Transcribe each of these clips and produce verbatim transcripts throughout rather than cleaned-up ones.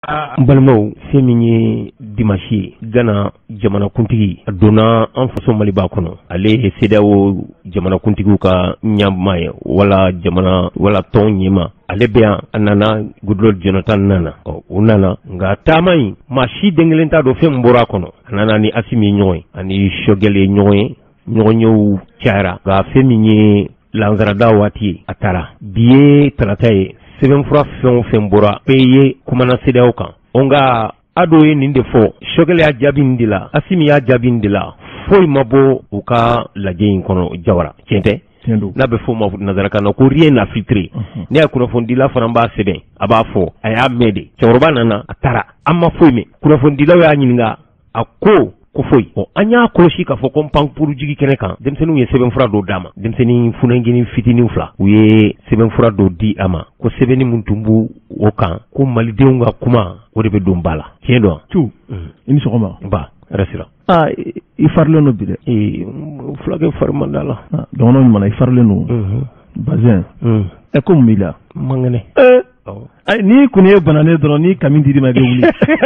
n balimaw fɛn min ye dimanche ye Gana jamanakuntigi a donna an faso Maliba kɔnɔ ale ye C D A O jamanakuntigiw ka ɲɛmaa ye wala jamana wala tɔn ɲɛma ale bɛ yan a nana Goodluck Jonathan nana ɔ o nana nka taama in maa si den kelen t'a dɔn fɛn min bɔra a kɔnɔ a nana ni Asimi ye ɲɔgɔn ye ani Shogɛl ye ɲɔgɔn ye ɲɔgɔn yew cayara nka fɛn min ye lansarada waati ye a taara bi ye tarata ye sɛbɛnfura fɛn o fɛn bɔra bɛɛ ye kumana C D A O kan nka Ado ye nin de fɔ Shogɛl y'a jaabi nin de la Asimi y'a jaabi nin de la foyi ma bɔ u ka lajɛ in kɔnɔ Jawara tiɲɛ tɛ n'a bɛ fɔ ma nanzarakan na ko rien n'a filtré ne y'a kunnafonidila fana b'a sɛbɛn a b'a fɔ a y'a mɛn de cɛkɔrɔba nana a taara an ma foyi mɛn kunnafonidilaw y'a ɲininka a ko ko foyi bon an y'a kɔlɔsi k'a fɔ ko pankurun jigi kɛnɛ kan denmisɛnninw ye sɛbɛnfura dɔ d'a ma denmisɛnnin funɛnginin fitinin fila u ye sɛbɛnfura dɔ di a ma ko sɛbɛnni min tun b'u o kan ko malidenw ka kuma o de bɛ don ba la tiɲɛ dɔn tu i ni sɔgɔma ba rasira ah i farlen no bi dɛ ee fulakɛ fari man da la dɔgɔnɔ ɲuman i farlen no bazin ɛ ko mun b'i la mangɛnɛ ee ni kun ye bananen dɔrɔn ni kami diri ma bɛ wuli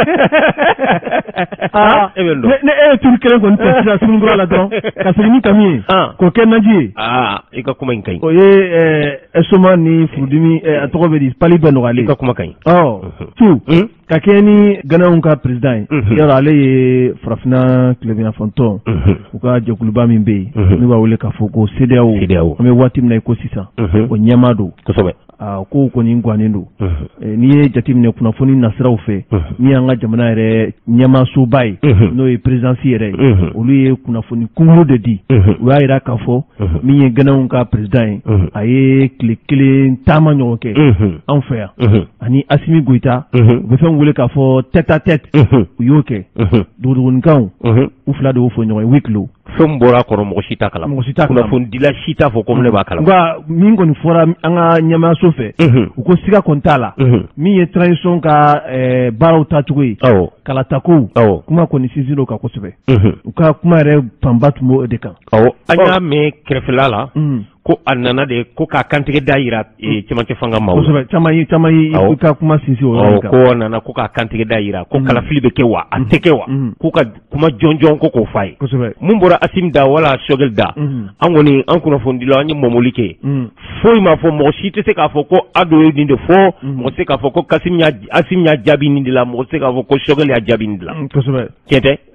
ah e bɛ dɔn ne e ye turu kelen kɔni ta sisan sununkura la dɔrɔn ka segin ni kami ye k'o kɛ naji ye ah i ka kuma in ka ɲi o ye esoma ni furudimi a tɔgɔ bɛ di pali bɛɛ nɔgɔyalen i ka kuma ka ɲi ɔ tu ka kɛ ni Ganaw ka président ye yɔrɔ ale ye farafinna tilebinafɔntɔn u ka jɛkuluba min bɛ yen ne b'a wele k'a fɔ ko C D A O an bɛ waati min na i ko sisan o ɲɛmaa don kosɛbɛ ko kɔni gannen don n'i ye jateminɛ kunnafoni nasiraw fɛ min y'an ka jamana yɛrɛ ɲɛmaasoba ye n'o ye présidence yɛrɛ ye olu ye kunnafoni kunkuru de di u y'a jira k'a fɔ min ye Ganaw ka président ye a ye tile kelen taama ɲɔgɔn kɛ anw fɛ yan ani Asimi Goïta u bɛ fɛn wele k'a fɔ tête à tête u y'o kɛ dugudugunikaw u fila de y'o fɔ ɲɔgɔn ye huis clos fɛn bɔra kɔrɔ mɔgɔ si t'a kala mɔgɔ si t'a kala kunnafonidila si t'a fɔ ko ne b'a kala nka min kɔni fɔra an ka ɲɛmaaso fɛ u ko siga kɔni t'a la min ye transition ka baaraw tacogo ye kalatakow kuma kɔni sinsin o kan kosɛbɛ u ka kuma yɛrɛ fanba tun b'o de kan an y'a mɛn kɛrɛfɛla la ko a nana de ko k'a kantigɛ da yira cɛmancɛ fanga maaw la kosɛbɛ caman ye caman ye i ka kuma sinsin o yɔrɔ kan ko nana ko k'a kantigɛ da yira ko kalafili bɛ kɛ wa a tɛ kɛ wa k'u ka kuma jɔnjɔn ko k'o f'a ye kosɛbɛ mun bɔra Asimi da wala Shogɛl da an kɔni an kunnafonidilaw an ye mɔmɔli kɛ foyi ma fɔ mɔgɔ si tɛ se k'a fɔ ko Ado ye nin de fɔ mɔgɔ tɛ se k'a fɔ ko Asimi y'a jaabi nin de la mɔgɔ tɛ se k'a fɔ ko Shogɛl y'a jaabi nin de la kosɛbɛ tiɲɛ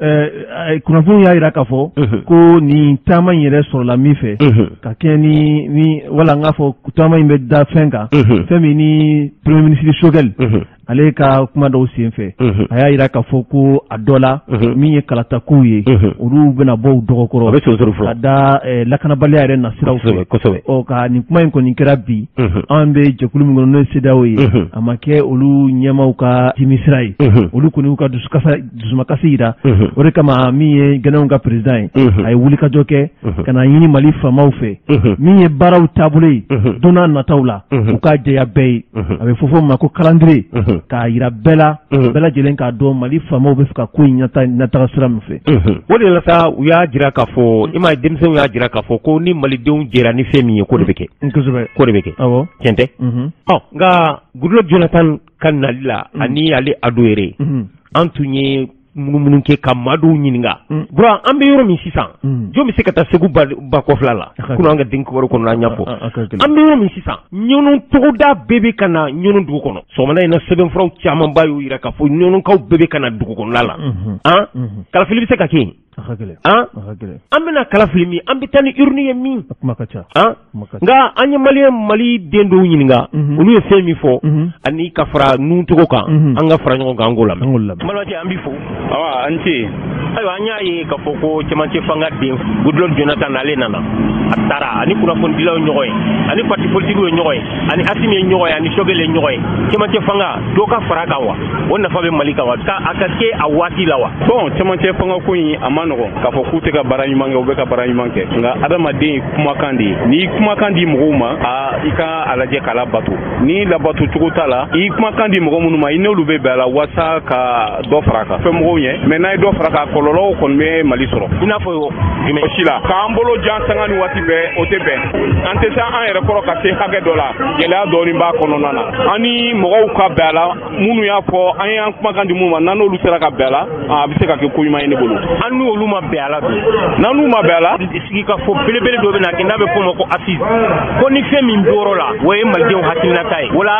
tɛ kunnafoni y'a jira k'a fɔ ko nin taama in yɛrɛ sɔrɔla min fɛ ka kɛ ni ni wala n k'a fɔ taama in bɛ da fɛn kan fɛn min ni premier ministre Shogɛl ale ka kuma dɔw sen fɛ a y'a jira k'a fɔ ko a dɔ la min ye kalatakow ye olu bɛna bɔ u dɔgɔkɔrɔ ka da lakanabaliya yɛrɛ nasiraw fɛ ɔ ka nin kuma in kɔni kɛra bi an bɛ jɛkulu min kɔnɔ n'o ye C D A O ye a ma kɛ olu ɲɛmaaw ka timisira ye olu kɔni y'u ka dusumakasi jira o de kama min ye Ganaw ka président ye a ye wulikajɔ kɛ ka na ɲini Mali faamaw fɛ min ye baaraw taabolo ye don n'a nataw la u k'a jɛya bɛɛ ye a bɛ fɔ fɔ ma ko calendrier k'a yira bɛɛ la bɛɛ lajɛlen k'a dɔn Mali faamaw bɛ fɛ ka ko in ɲɛtaga sira min fɛ o de la sa u y'a jira k'a fɔ i m'a ye denmisɛnw y'a jira k'a fɔ ko ni malidenw jɛra ni fɛn min ye ko de bɛ kɛ kosɛbɛ ko de bɛ kɛ awɔ tiɲɛ tɛ ɔ nka Goodluck Jonathan ka nali la ani ale Ado yɛrɛ an tun ye munumunu kɛ ka maadow ɲininka bura an bɛ yɔrɔ min sisan jɔn bɛ se ka taa Segu ba kɔfila la kunun an ka den kibaru kɔnɔ an y'a fɔ an bɛ yɔrɔ min sisan ɲɔnɔ togoda bɛɛ bɛ ka na ɲɔnɔ dugu kɔnɔ sɔgɔmada in na sɛbɛnfuraw camanba y'o jira k'a fɔ ɲɔnɔkaw bɛɛ bɛ ka na dugu kɔnɔla la an kalafili bɛ se ka kɛ yen an an bɛna kalafili min an bɛ taa ni urne ye min an nka an ye Maliyɛn Mali den dɔw ɲininka olu ye fɛn min fɔ ani ka fara nuncogo kan an ka fara ɲɔgɔn kan an k'o lamɛn Maliyɛn an b'i fo awa an ce ayiwa an y'a ye k'a fɔ ko cɛmancɛ fanga den Goodluck Jonathan ale nana a taara ani kunnafonidilaw ɲɔgɔn ye ani parti politiques ye ɲɔgɔn ye ani Asimi ye ɲɔgɔn ye ani Shogɛl ye ɲɔgɔn ye cɛmancɛ fanga dɔ ka fara kan wa o nafa bɛ Mali kan wa ka a ka kɛ a waati la wa bon cɛmancɛ fanga ko in a ma nɔgɔn k'a fɔ k'u tɛ ka baara ɲuman kɛ u bɛ ka baara ɲuman kɛ nka adamaden ye kumakan de ye n'i kumakan di mɔgɔw ma a i ka a lajɛ k'a labato ni labato cogo t'a la i kumakan di mɔgɔ minnu ma i n'olu bɛ bɛn a la walasa ka dɔ fara a kan fɛn mɔgɔw ɲɛ mɛ n'a ye dɔ fara k'a kɔlɔlɔ kɔlɔlɔw kɔni bɛ Mali sɔrɔ. I n'a fɔ jumɛn? O si la k'an bolo jan sanga ni waati bɛɛ o tɛ bɛn. An tɛ se an yɛrɛ kɔrɔ ka se hakɛ dɔ la gɛlɛya dɔɔni b'a kɔnɔna na. An ni mɔgɔw ka bɛn a la minnu y'a fɔ an ye an kumakan di mun ma n'an n'olu sera ka bɛn a la a bɛ se ka kɛ ko ɲuman ye ne bolo. An n'olu ma bɛn a la dun? N'an n'u ma bɛn a la sigi ka fɔ belebele dɔ bɛ na kɛ n'a bɛ fɔ o ma ko assise ko ni fɛn min bɛ yɔrɔ la o ye malidenw hakilinata ye. O la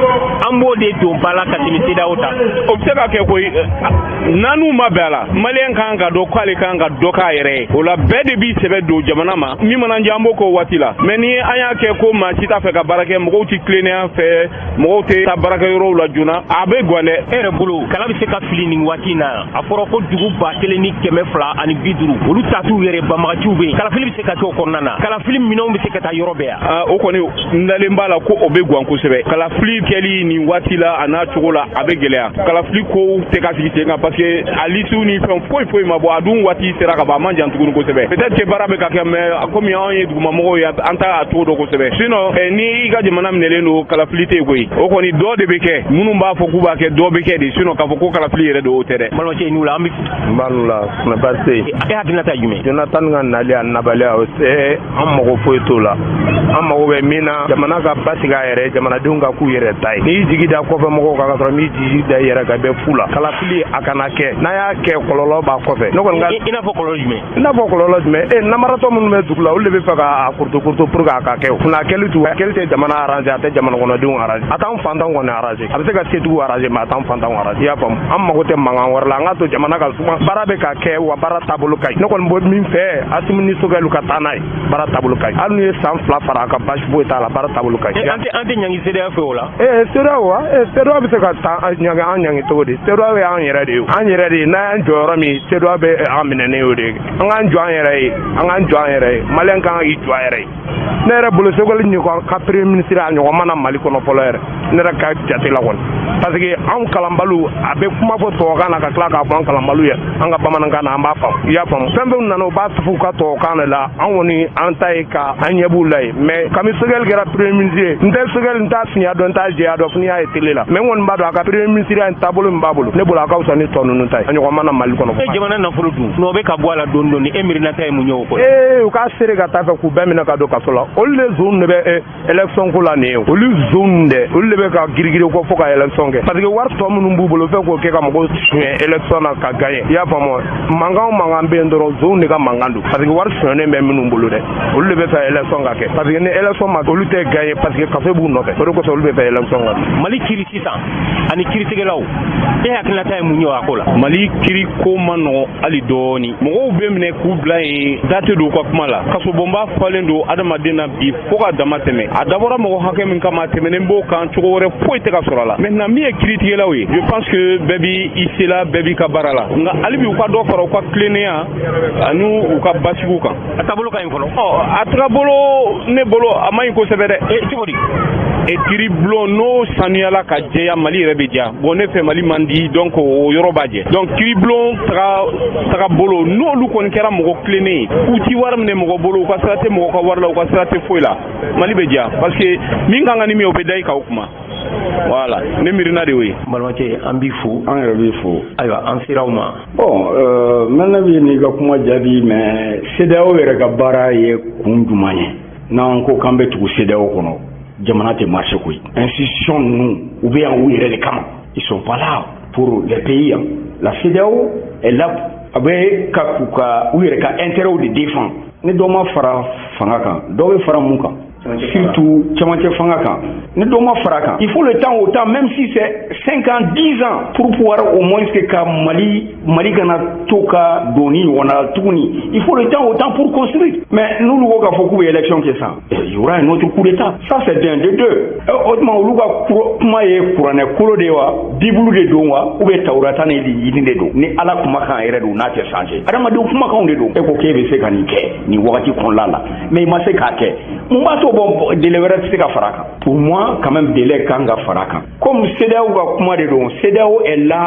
an b'o de don ba la ka tɛmɛ C E D E A O ta. O bɛ se ka kɛ koyi n'an n'u ma bɛn a la maliyɛn kan ka dɔn k'ale kan ka dɔ k'a yɛrɛ ye. O la bɛɛ de b'i sɛbɛ don jamana ma min mana diya an b'o k'o waati la mais ni an y'a kɛ ko maa si t'a fɛ ka baara kɛ mɔgɔw tɛ tilennenya fɛ mɔgɔw tɛ taa baarakɛyɔrɔw la joona a bɛ guwan dɛ. E yɛrɛ bolo kala bɛ se ka fili nin waati in na a fɔra ko dugu ba kelen ni kɛmɛ fila ani bi duuru olu ta t'u yɛrɛ banbagaciw bɛ yen kalafili bɛ se ka kɛ o kɔnɔna na kalafili minɛnw bɛ se ka taa yɔrɔ bɛɛ yan. O kɔni n dalen b'a la ko o bɛ guwan kosɛbɛ kalafili kɛli nin waati la a n'a cogo la a bɛ gɛlɛya kalafili kow tɛ ka sigi sen kan parce que a lisiw ni fɛn foyi foyi ma bɔ a dun waati sera ka ban a man jan tuguni kosɛbɛ peut-être que baara bɛ ka kɛ mais komi anw ye dugumamɔgɔw ye an t'a a cogo dɔn kosɛbɛ sinon ni i ka jamana minɛlen don kalafili tɛ yen koyi o kɔni dɔ de bɛ kɛ minnu b'a fɔ k'u b'a kɛ dɔ bɛ kɛ de sinon k'a fɔ ko kalafili yɛrɛ don o tɛ dɛ. Balimakɛ n'u la an bɛ n b'a n'u la sinɛ baasi tɛ yen. E hakilinata ye jumɛn? Jonathan ka nali a nabaliya o tɛ an mago foyi t'o la an mago bɛ min na jamana ka basigi a yɛrɛ jamanadenw ka k'u yɛrɛ ta ye n'i y'i jigi da kɔfɛ mɔgɔw kan ka sɔrɔ n'i jigi da i yɛrɛ kan i bɛ fu la kalafili a kana kɛ n'a y'a kɛ kɔlɔlɔ b'a kɔfɛ. Ne kɔni ka i n'a fɔ kɔlɔlɔ jumɛn? i n'a fɔ kɔlɔlɔ jumɛn e namaratɔ minnu bɛ dugu la olu de bɛ fɛ k'a kuruto kuruto pour que a ka kɛ o kunna kɛli tu kɛli tɛ jamana arranger a tɛ jamana kɔnɔdenw arranger a t'an fantanw kɔni arranger a bɛ se ka setigiw arranger mais a t'an fantanw arranger i y'a faamu an mago tɛ mankan wɛrɛ la an ka to jamana ka suma baara bɛ ka kɛ wa baara taabolo ka ɲi ne kɔni bɛ min fɛ Assimi ni Sogɛli ka taa n'a ye baara taabolo ka ɲi hali n'u ye san fila fara a kan basi foyi t'a la baara taabolo ka ɲi. An tɛ an tɛ ɲangi C E D E A O fɛ o la? ee C E D E A O wa ee C E D E A O bɛ se ka taa ɲangi an ɲangi cogo di C E D E A O y'an yɛrɛ de ye an yɛrɛ de ye n'an y'an jɔ yɔrɔ min C E D E A O bɛ an minɛ ne y'o de ye an k'an jɔ an yɛrɛ ye an k'an jɔ an yɛrɛ ye maliyɛn kan k'i jɔ a yɛrɛ ye ne yɛrɛ bolo Sogɛli ɲɔgɔn ka premier ministre a ɲɔgɔn mana Mali kɔnɔ fɔlɔ yɛrɛ ne yɛrɛ ka jate la kɔni parce que anw kalanbaliw a bɛ kuma fɔ tubabukan na ka tila k'a fɔ an kalanbaliw ye an ka bamanankan na an b'a faamu i y'a faamu fɛn fɛn nana u b'a tufu ka tubabukan de la an kɔni an ta ye ka an ɲɛ b'u la ye mais kami Sogɛli kɛra premier ministre ye n tɛ Sogɛli n t'a fiɲɛ dɔn n t'a jɛya dɔn fo n'i y'a ye télé la mais n kɔni b'a dɔn a ka premier ministre ya taabolo min b'a bolo ne bolo a ka fisa ni tɔ ninnu ta ye a ɲɔgɔn mana Mali kɔnɔ. E jamana nafolo dun n'o bɛ ka bɔ a la dɔɔni dɔɔni e miirina ta ye mun ye o kɔ? ee u k'a seere ka taa fɛ k'u bɛɛ minɛ ka don kaso la olu de zone de bɛ élection ko la nin ye olu zone dɛ olu de bɛ ka girigiri ko fo ka élection kɛ parce que wari tɔ minnu b'u bolo fɛ k'o kɛ ka mɔgɔw suɲɛ élection na ka gagner i y'a faamu mankan o mankan bɛ yen dɔrɔn zone de ka mankan don parce que wari suɲɛnen bɛ minnu bolo dɛ olu de bɛ fɛ élection ka kɛ parce que ni élection ma olu tɛ gagner parce que kaso b'u nɔfɛ o de kosɔn olu bɛ fɛ élection ka kɛ. Mali kiri sisan ani kiritigɛlaw e hakilinata ye mun ye a ko la? Mali kiri ko ma nɔgɔn hali dɔɔni mɔgɔw bɛ minɛ k'u bila yen date don u ka kuma la kasobonba falen don adamaden na bi fo ka dama tɛmɛ a dabɔra mɔgɔ hakɛ min kama tɛmɛnen b'o kan cogo wɛrɛ foyi tɛ ka sɔrɔ a la maintenant min ye kiritigɛlaw ye je pense que bɛɛ b'i i se la bɛɛ b'i ka baara la nka hali bi u ka dɔ fara u ka tilennenya ani u ka basigiw kan. A taabolo ka ɲi fɔlɔ? ɔ a taabolo ne bolo a ma ɲi kosɛbɛ dɛ. e cogo di? e kiribulon n'o sanuyala ka jɛya Mali yɛrɛ bɛ diya bon ne fɛ Mali man di donc o yɔrɔ b'a jɛ donc kiribulon taga taga bolo n'olu kɔni kɛra mɔgɔ tilennen ye k'u ti wari minɛ mɔgɔ bolo u ka sira tɛ mɔgɔ ka wari la u ka sira tɛ foyi la Mali bɛ diya parce que min kan ka ni min o bɛ da i kan o kuma voilà ne miirina de y'o ye. Balimakɛ an b'i fo. An yɛrɛ b'i fo. Ayiwa an sera u ma. bon euh, mɛnɛ bɛ n'i ka kuma jaabi mais C E D E A O yɛrɛ ka baara ye kun jumɛn ye n'an ko k'an bɛ tugu C E D E A O kɔnɔ jamana tɛ marché koyi institution ninnu u bɛ yan u yɛrɛ de kama ils sont pas là pour les pays hein. La C E D E A O est là a bɛ ka k'u ka u yɛrɛ ka intérêt de défendre ni dɔ ma fara fanga kan dɔ bɛ fara mun kan surtout camancɛ fanga kan ni dɔ ma fara kan il faut le temps au temps même si c'est cinq ans dix ans pour pouvoir au moins que ka Mali Mali kana to ka doni wana tuguni il faut le temps au temps pour construire mais n'olu ko k'a fɔ k'u bɛ élection kɛ sisan il y aura un autre coup d'état ça c'est d'un de deux o tuma olu ka kuma ye kuranɛ kolo de wa bibulu de don wa ou bien tawurata ni yini de don ni ala kumakan yɛrɛ don n'a tɛ changer adamadenw kumakanw de don e ko k'e bɛ se ka nin kɛ nin wagati kɔnɔna la mais i ma se k'a kɛ mun b'a to bon délai wɛrɛ tɛ se ka fara kan pour moi quand même délai kan ka fara kan comme C E D E A O ka kuma de don C E D E A O est là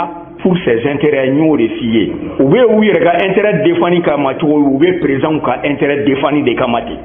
pour ses intérêts ñoo de fiye u be u yɛrɛ ka intérêt défendre kama cogo u be président ka intérêt défendre de kama ten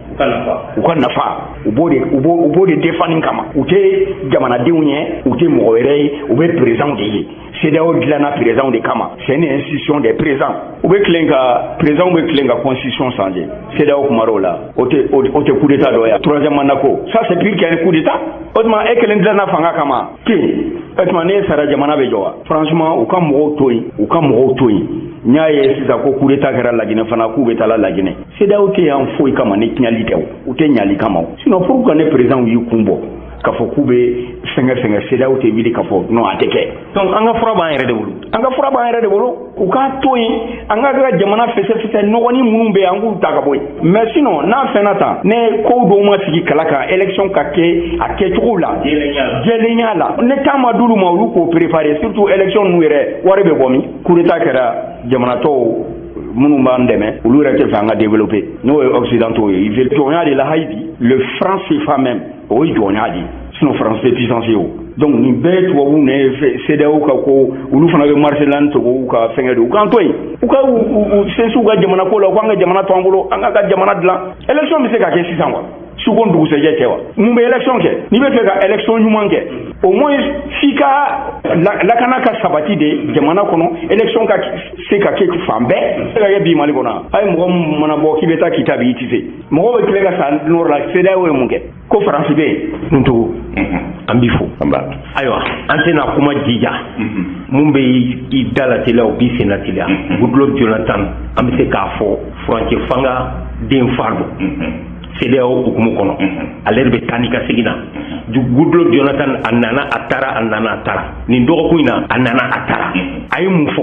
u ka nafa u b'o de u b'o u b'o de défendre kama u tɛ jamanadenw ye u tɛ mɔgɔ wɛrɛ ye u be président de ye C E D E A O dilanna président de kama c'est une institution des présidents u be tilen ka président bɛ tilen ka constitution changer C E D E A O kuma dɔw la o tɛ o tɛ coup d'état dɔ ye troisième mandat ko ça c'est pire qu'un coup d'état o tuma e kelen dilanna fanga kama ten o tuma ne sara jamana bɛ jɔ wa franchement u ka mɔgɔw to yen u ka mɔgɔw to yen n y'a ye sisan ko coup d'état kɛra Laginɛ fana k'u bɛ taa la Laginɛ C E D E A O tɛ yan foyi kama ni tiɲɛli tɛ o u tɛ ɲali kama o sinon pourquoi ne président y'i kun bɔ k'a fɔ k'u bɛ fɛngɛ fɛngɛ C E D E A O tɛ wuli k'a fɔ non a tɛ kɛ donc an ka fura b'an yɛrɛ de bolo an ka fura b'an yɛrɛ de bolo u k'a to yen an ka kɛ jamana fɛsɛfɛsɛ nɔgɔnin minnu bɛ yen an k'u ta ka bɔ yen mais sinon n'a fɛnna tan ne kow dɔw ma sigi kala kan élection ka kɛ a kɛcogo la jɛlenya la ne taa ma d'olu ma olu k'o préparer surtout élection ninnu yɛrɛ wari bɛ bɔ min coup d'état kɛra jamanatɔw minnu b'an dɛmɛ olu yɛrɛ tɛ fɛ an ka développer n'o ye occidentaux ye ils veulent jɔnya de la Haïti le franc C F A même o ye jɔnya de sinon France tɛ puissance ye o donc nin bɛɛ tubabu ne C E D E A O ka ko olu fana bɛ marché la ni tubabu ka fɛngɛ de u k'an to yen u ka u sensu ka jamana ko la u k'an ka jamana to an bolo an ka ka jamana dilan élection bɛ se ka kɛ sisan wa suko dugusɛjɛ tɛ wa mun bɛ élection kɛ n'i bɛ fɛ ka élection ɲuman kɛ au moins f'i ka lakana ka sabati de jamana kɔnɔ élection ka se ka kɛ fan bɛɛ se ka kɛ bi Mali kɔnɔ a ye mɔgɔ min mana bɔ k'i bɛ taa k'i ta bi i tɛ se mɔgɔ bɛ tile ka san nɔrɔ la C E D E A O ye mun kɛ ko Faransi bɛ yen Ntogo an b'i fo ayiwa an tɛna kuma jija mun bɛ i da la teliya o b'i sen na teliya Goodluck Jonathan an bɛ se k'a fɔ furancɛ fanga den fa don C E D E A O hukumu kɔnɔ ale de bɛ taa ni ka segin na Goodluck Jonathan a nana a taara a nana a taara nin dɔgɔkun in na a nana a taara a ye mun fɔ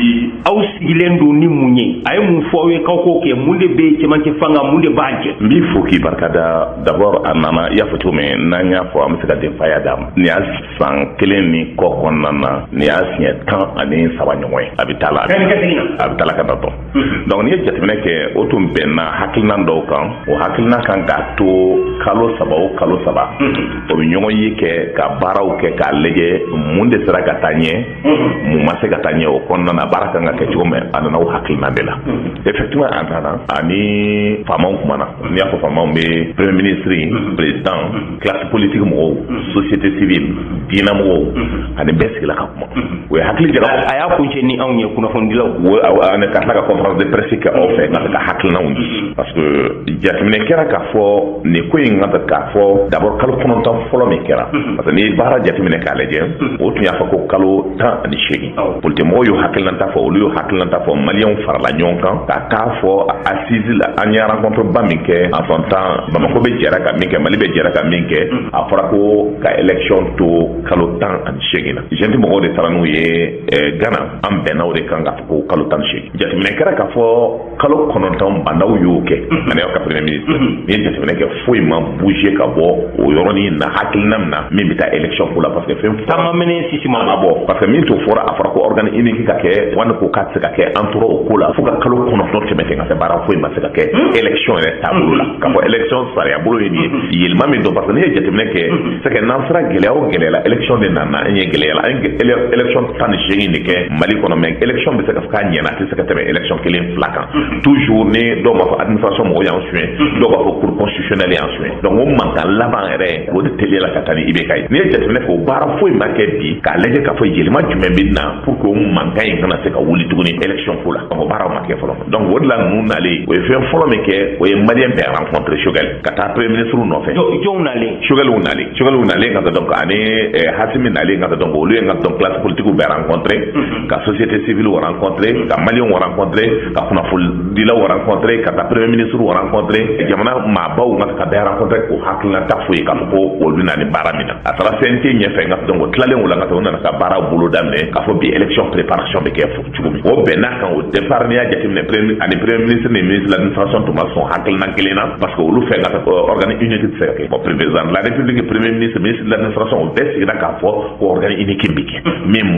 aw sigilen don ni mun ye a ye mun fɔ aw ye k'aw k'o kɛ mun de bɛ cɛmancɛ fanga mun de b'a jɛ n b'i fo k'i barikada d'abord a nana i y'a fɔ cogo min n'an y'a fɔ an bɛ se ka denfaya d'a ma nin y'a san kelen ni kɔ kɔnɔna na nin y'a siɲɛ tan ani saba ɲɔgɔn ye a bɛ taa la a bɛ taa la ka na dɔn donc n'i ye jateminɛ kɛ o tun bɛnna hakilina dɔw kan o hakilina kan k'a to kalo saba o kalo saba o bɛ ɲɔgɔn ye kɛ ka baaraw kɛ k'a lajɛ mun de sera ka taa ɲɛ mun ma se ka taa ɲɛ o kɔnɔna na baara kan ka kɛ cogo min a nana o hakilina de la effectivement an nana ani faamaw kumana n'i y'a fɔ faamaw bɛ premier ministre président classe politique mɔgɔw société civile diinɛmɔgɔw ani bɛɛ sigila ka kuma o ye hakili jira a y'a kuncɛ ni anw ye kunnafonidilaw ani ka tila ka conférence de presse kɛ aw fɛ ka se ka hakilinaw di parce que jateminɛ kɛra k'a fɔ nin ko in ka k'a fɔ d'abord kalo kɔnɔntɔn fɔlɔ min kɛra parce que n'i ye baara jateminɛ k'a lajɛ o tun y'a fɔ ko kalo tan ani seegin politimɔgɔw y'o hakilinata fɔ olu y'o hakilinata fɔ maliyɛnw farala ɲɔgɔn kan ka taa fɔ assise la an ye rencontre ba min kɛ en son temps Bamako bɛ jɛra ka min kɛ Mali bɛ jɛra ka min kɛ a fɔra ko ka élection to kalo tan ani seegin na jɛnti mɔgɔw de taara n'u ye Ghana an bɛnna o de kan k'a fɔ ko kalo tan ni seegin jateminɛ kɛra k'a fɔ kalo kɔnɔntɔn bandaw y'o kɛ ani aw ka premier ministre n'i ye jateminɛ kɛ foyi ma bouger ka bɔ o yɔrɔnin na hakilina min na min bɛ taa élection ko la parce que fɛn taama mɛnɛ sisi ma bɔ parce que min t'o fɔra a fɔra ko organe unique ka kɛ wani ko k'a tɛ se ka kɛ an tora o ko la fo ka kalo kɔnɔntɔn tɛmɛ ten ka se baara foyi ma se ka kɛ élection yɛrɛ taabolo la k'a fɔ élection sariya bolo ye nin ye yɛlɛma min don parce que n'i ye jateminɛ kɛ c'est que n'an sera gɛlɛya o gɛlɛya la élection de nana an ye gɛlɛya la an ye élection tan ni seegin de kɛ Mali kɔnɔ mais élection bɛ se ka fɔ k'a ɲɛna a tɛ se ka tɛmɛ élection kelen fila kan toujours ni dɔw b'a fɔ administration mɔgɔw y'an suɲɛ dɔw b'a fɔ cour constitutionnelle y'an suɲɛ donc o mankan laban yɛrɛ o de teliyala ka taa ni I B K ye n'i ye jateminɛ kɛ o baara foyi ma kɛ bi k'a lajɛ k'a fɔ yɛlɛma jumɛn bɛ na pour que o mankan in kana se ka wuli tuguni élection ko la donc o baaraw ma kɛ fɔlɔ donc o de la ninnu nalen o ye fɛn fɔlɔ min kɛ o ye maliyɛn bɛɛ rencontré Choguel ka taa premier ministre nɔfɛ jɔnw nalen Choguel nalen Choguel nalen ka donc ani Hasimi nalen ka donc olu ye ka donc classe politique bɛɛ rencontré ka société civile rencontré ka maliyɛnw rencontré ka kunnafonidilaw rencontré ka taa premier ministre rencontré jamana maabaw ka bɛɛ rencontré k'o hakilinata foyi k'a fɔ ko olu na ni baara min na a taara C N T ɲɛfɛ nka donc o tilalen o la nka o nana ka baara bolo daminɛ k'a fɔ bi élection préparation bɛ kɛ cogo min o bɛn n'a kan o départ n'i y'a jateminɛ ani premier ministre ni ministre de l'administration tun ma sɔn hakilina kelen na parce que olu fɛ ka organe unique tɛ se ka kɛ bon président de la république premier ministre ministre de l'administration o bɛɛ sigira k'a fɔ ko organe unique bɛ kɛ min b'a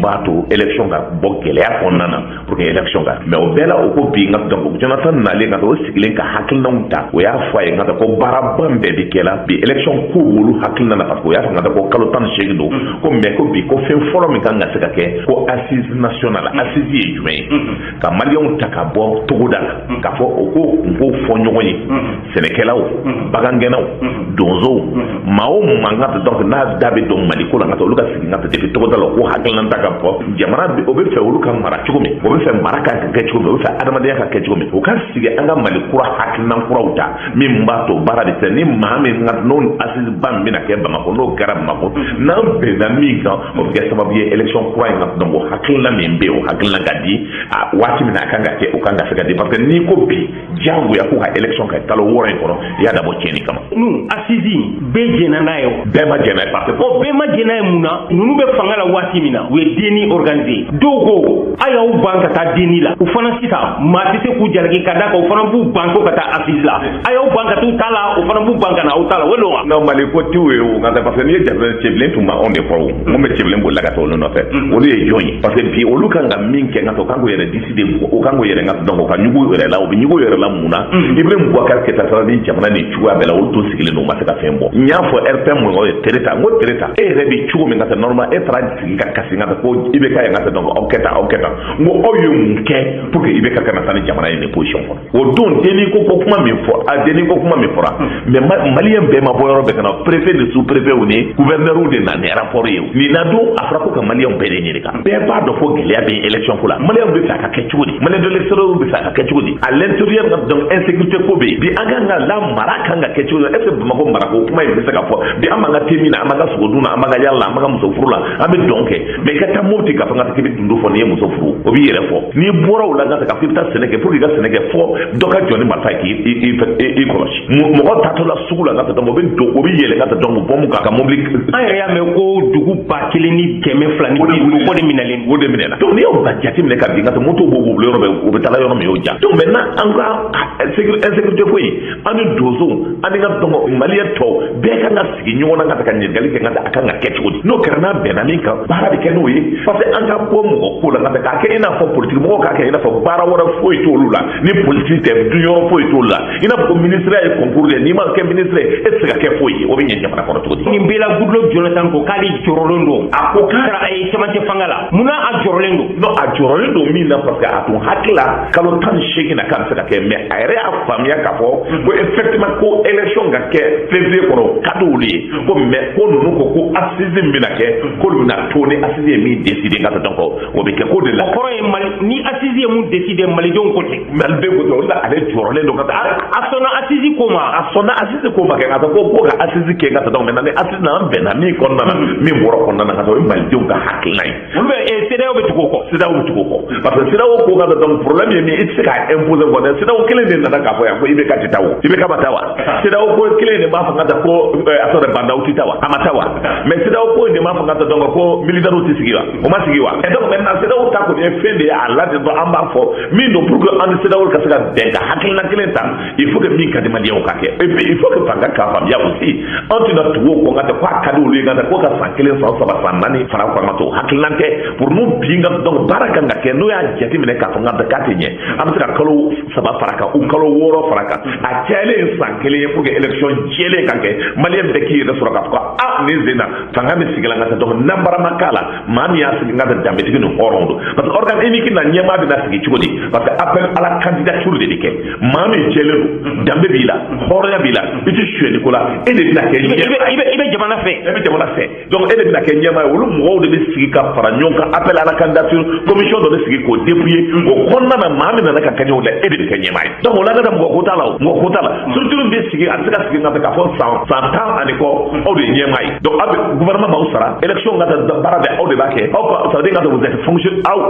b'a to élection ka bɔ gɛlɛya kɔnɔna na pour que élection ka mais o bɛɛ la o ko bi n ka donc Jonathan nalen ka o sigilen ka hakilinaw ta o y'a fɔ a ye n ka ko baaraba bɛɛ bi kɛla bi élection ko wolu hakilina na parce que o y'a fɔ n ka ko kalo tan ni seegin don ko mais ko bi ko fɛn fɔlɔ min kan ka se ka kɛ ko assise nationale assise ye jumɛn ye ka maliyɛnw ta ka bɔ togoda la k'a fɔ o ko n k'o fɔ ɲɔgɔn ye sɛnɛkɛlaw bagangɛnnaw donsow maa o maa n ka donc n'a da bɛ don Mali ko la n ka olu ka sigi n ka depuis togoda la ko hakilina ta ka bɔ jamana o bɛ fɛ olu ka mara cogo min o bɛ fɛ mara ka kɛ cogo min o bɛ fɛ adamadenya ka kɛ cogo min o ka sigi an ka Mali kura hakilina kuraw ta min b'a to baara de tɛ ni maa min ka n'o assise ba min bɛna kɛ Bamakɔ n'o kɛra Bamakɔ n'an bɛnna min kan o bɛ kɛ sababu ye élection kura in ka donc o hakilina min bɛ yen o hakilina ka di a waati min na a kan ka kɛ o kan ka se ka di parce que n'i ko bi diyagoya ko ka élection kɛ kalo wɔɔrɔ in kɔnɔ i y'a dabɔ tiɲɛni kama. nu assise bɛɛ jɛnna n'a ye o. bɛɛ ma jɛn n'a ye parce que. o bɛɛ ma jɛn n'a ye mun na ninnu bɛ fanga la waati min na u ye denni organisé dɔw ko a y'aw ban ka taa denni la u fana sisan maa tɛ se k'u jalaki ka da kan u fana b'u ban ko ka taa assise la a y'aw ban ka t'u ta la u fana b'u ban ka na aw ta la o don wa. non Mali ko tiw ye o parce que n'i ye jabɛn cɛbilen tun ma anw de kɔrɔ o mun bɛ cɛbilen bolila ka taa olu nɔfɛ olu ye jɔn ye parce que bi olu kan ka min kɛ n ka to kan k'o yɛrɛ décider o kan k'o yɛrɛ ka donc o ka ɲugu yɛrɛ la o bɛ ɲugu yɛrɛ la mun na Ibrahim Boubacar Keita sara ni jamana ni cogoya bɛɛ la olu to sigilen don u ma se ka fɛn bɔ n y'a fɔ R P M mɔgɔw ye Tereta n ko Tereta e yɛrɛ bɛ cogo min ka taa normal e taara sigi ka kasi n ka taa ko I B K ye n ka taa donc aw kɛ tan aw kɛ tan n ko aw ye mun kɛ pour que I B K kana taa ni jamana ye ni position kɔnɔ o don denni ko ko kuma min fɔ a denni ko kuma min fɔra mais maliyɛn bɛɛ ma bɔ yɔrɔ bɛɛ ka na préfet ni sous préfet u ni gouverneur de na ni rapport ye nin na don a fɔra ko ka maliyɛnw bɛɛ de ɲininka bɛɛ b'a dɔn ko gɛlɛya bɛ élection ko la maliyɛnw bɛ fɛ a ka kɛ cogo di maliyɛn de l'extérieur bɛ fɛ a ka kɛ cogo di à l'intérieur donc insécurité ko bɛ yen bi an kan ka la mara kan ka kɛ cogo di est ce que Bamakɔ marako kuma in bɛ se ka fɔ bi an b'an ka te min na an b'an ka sogo dun na an b'an ka yala la an b'an ka muso furu la an bɛ dɔn kɛ mais i ka taa Mopti ka fɔ n ka k'i bɛ dundo fɔ n'i ye muso furu o b'i yɛrɛ fɔ n'i bɔra o la n ka ka fɔ i bɛ taa sɛnɛ kɛ pour que i ka sɛnɛ kɛ fɔ dɔ ka jɔ ni marifa ye k'i kɔlɔsi mɔgɔ tatɔ la sugu la n ka taa dɔn o bɛ don o bɛ yɛlɛ n ka taa dɔn o bɔn ka ka mobili. an yɛrɛ y'a mɛn ko dugu ba kelen ni kɛmɛ fila ni bi duuru o de minɛlen o de minɛna donc n'i y'o ka jate minɛ ka bin ka taa moto b'o bolo yɔrɔ bɛɛ o bɛ taa yɔrɔ min y'o ja donc maintenant an ka insécurité ko in an ni donsow an ni ka dɔn maliyɛn tɔw bɛɛ kan ka sigi ɲɔgɔn na ka taa ka ɲininkali kɛ n ka taa a kan ka kɛ cogo di n'o kɛra n'a bɛnna min kan baara bɛ kɛ n'o ye parce que an ka bɔ mɔgɔ ko la ka k'a kɛ i n'a fɔ politique mɔgɔw k'a kɛ i n'a fɔ baara wɛrɛ foyi t'olu la ni politique tɛ dunyɔrɔ foyi t'olu la i n'a fɔ ko ministre ye concours de n'i ma kɛ ministre ye e tɛ se ka kɛ foyi ye o bɛ ɲɛ jamana kɔnɔ cogo di. nin bɛɛ la Goodluck Jonathan ko k'ale jɔrɔlen don a ko k'a a ye cɛmancɛ fanga la munna a jɔrɔlen don. non a jɔrɔlen don min na parce que a tun hakili la kalo tan ni seegin na k'a bɛ se ka kɛ mais a yɛrɛ y'a faamuya k'a fɔ ko effectivement ko élection ka kɛ février kɔnɔ ka d'olu ye ko mais ko ninnu ko ko assise min bɛna kɛ k'olu bɛna to ni assise ye min décider ka taa donc o bɛ kɛ ko de la. o kɔrɔ ye Mali ni assise ye mun décider malidenw ko ten. malidenw ko ten o de la ale jɔrɔlen don ka taa. a sɔnna assise ko ma. a sɔnna assise ko ma kɛ ka taa ko ko ka assise kɛ ka taa donc maintenant ni assise na an bɛnna min kɔnɔna na min bɔra kɔnɔna na ka taa o ye malidenw ka hakilina ye. olu bɛ C D A O bɛ tugu o kɔ. C D A O bɛ tugu o kɔ parce que C D A O ko ka taa donc problème ye min i tɛ se k'a imposer mɔgɔ dɛ C D A O kelen de nana k'a fɔ yan ko I B K tɛ taa o I B K ma taa wa C D A O ko kelen de b'a fɔ ka taa ko a sɔrɔ bandaw tɛ taa wa a ma taa wa mais C D A O ko de b'a fɔ ka taa donc ko militaires tɛ sigi wa o ma sigi wa et donc maintenant C D A O ta kɔni ye fɛn de ye a la de dɔn an b'a fɔ min don pour que an ni C D A O ka se ka bɛn ka hakilina kelen ta il faut que min ka di maliyɛnw ka kɛ et puis il faut que fanga k'a faamuya aussi an tɛna tugu o kɔ ka taa ko a ka di olu ye ka taa ko ka san kelen san saba san naani fara o kan ka to hakilina tɛ pour nous bin ka donc baara kan ka kɛ n'o y'a jate minɛ k'a fɔ ka k'a tɛ ɲɛ an bɛ se ka kalo saba fara kan ou kalo wɔɔrɔ fara kan a cayalen san kelen ye pour que élection jɛlen ka kɛ maliyɛn bɛɛ k'i yɛrɛ sɔrɔ k'a fɔ ah nin sen na fanga min sigila n ka taa donc nanbara ma k'a la maa min y'a sigi n ka taa danbetigi ni hɔrɔnw don parce que organe unique na ɲɛmaa bɛ na sigi cogo di parce que appel à la candidature de bɛ kɛ maa min jɛlen don danbe b'i la hɔrɔnya b'i la i tɛ suyɛni ko la e de bɛna kɛ ɲɛmaa i bɛ jamana fɛ e bɛ jamana fɛ donc e de bɛna kɛ ɲɛmaa ye olu mɔgɔw de bɛ sigi ka fara ɲɔgɔn kan appel à la candidature commission dɔ bɛ sigi k'o dépouiller o kɔnɔna na maa min nana ka kɛɲɛ o la e de bɛ kɛ ɲɛmaa ye donc o la ne ka mɔgɔ ko t'a la o mɔgɔ ko t'a la structure bɛ sigi a bɛ se ka sigi ka k'a fɔ san san tan ani kɔ aw de ye ɲɛmaa ye donc aw bɛ gouvernement b'aw sara élection ka taa baara bɛ aw de b'a kɛ aw ka ça veut dire ka vous êtes fonction aw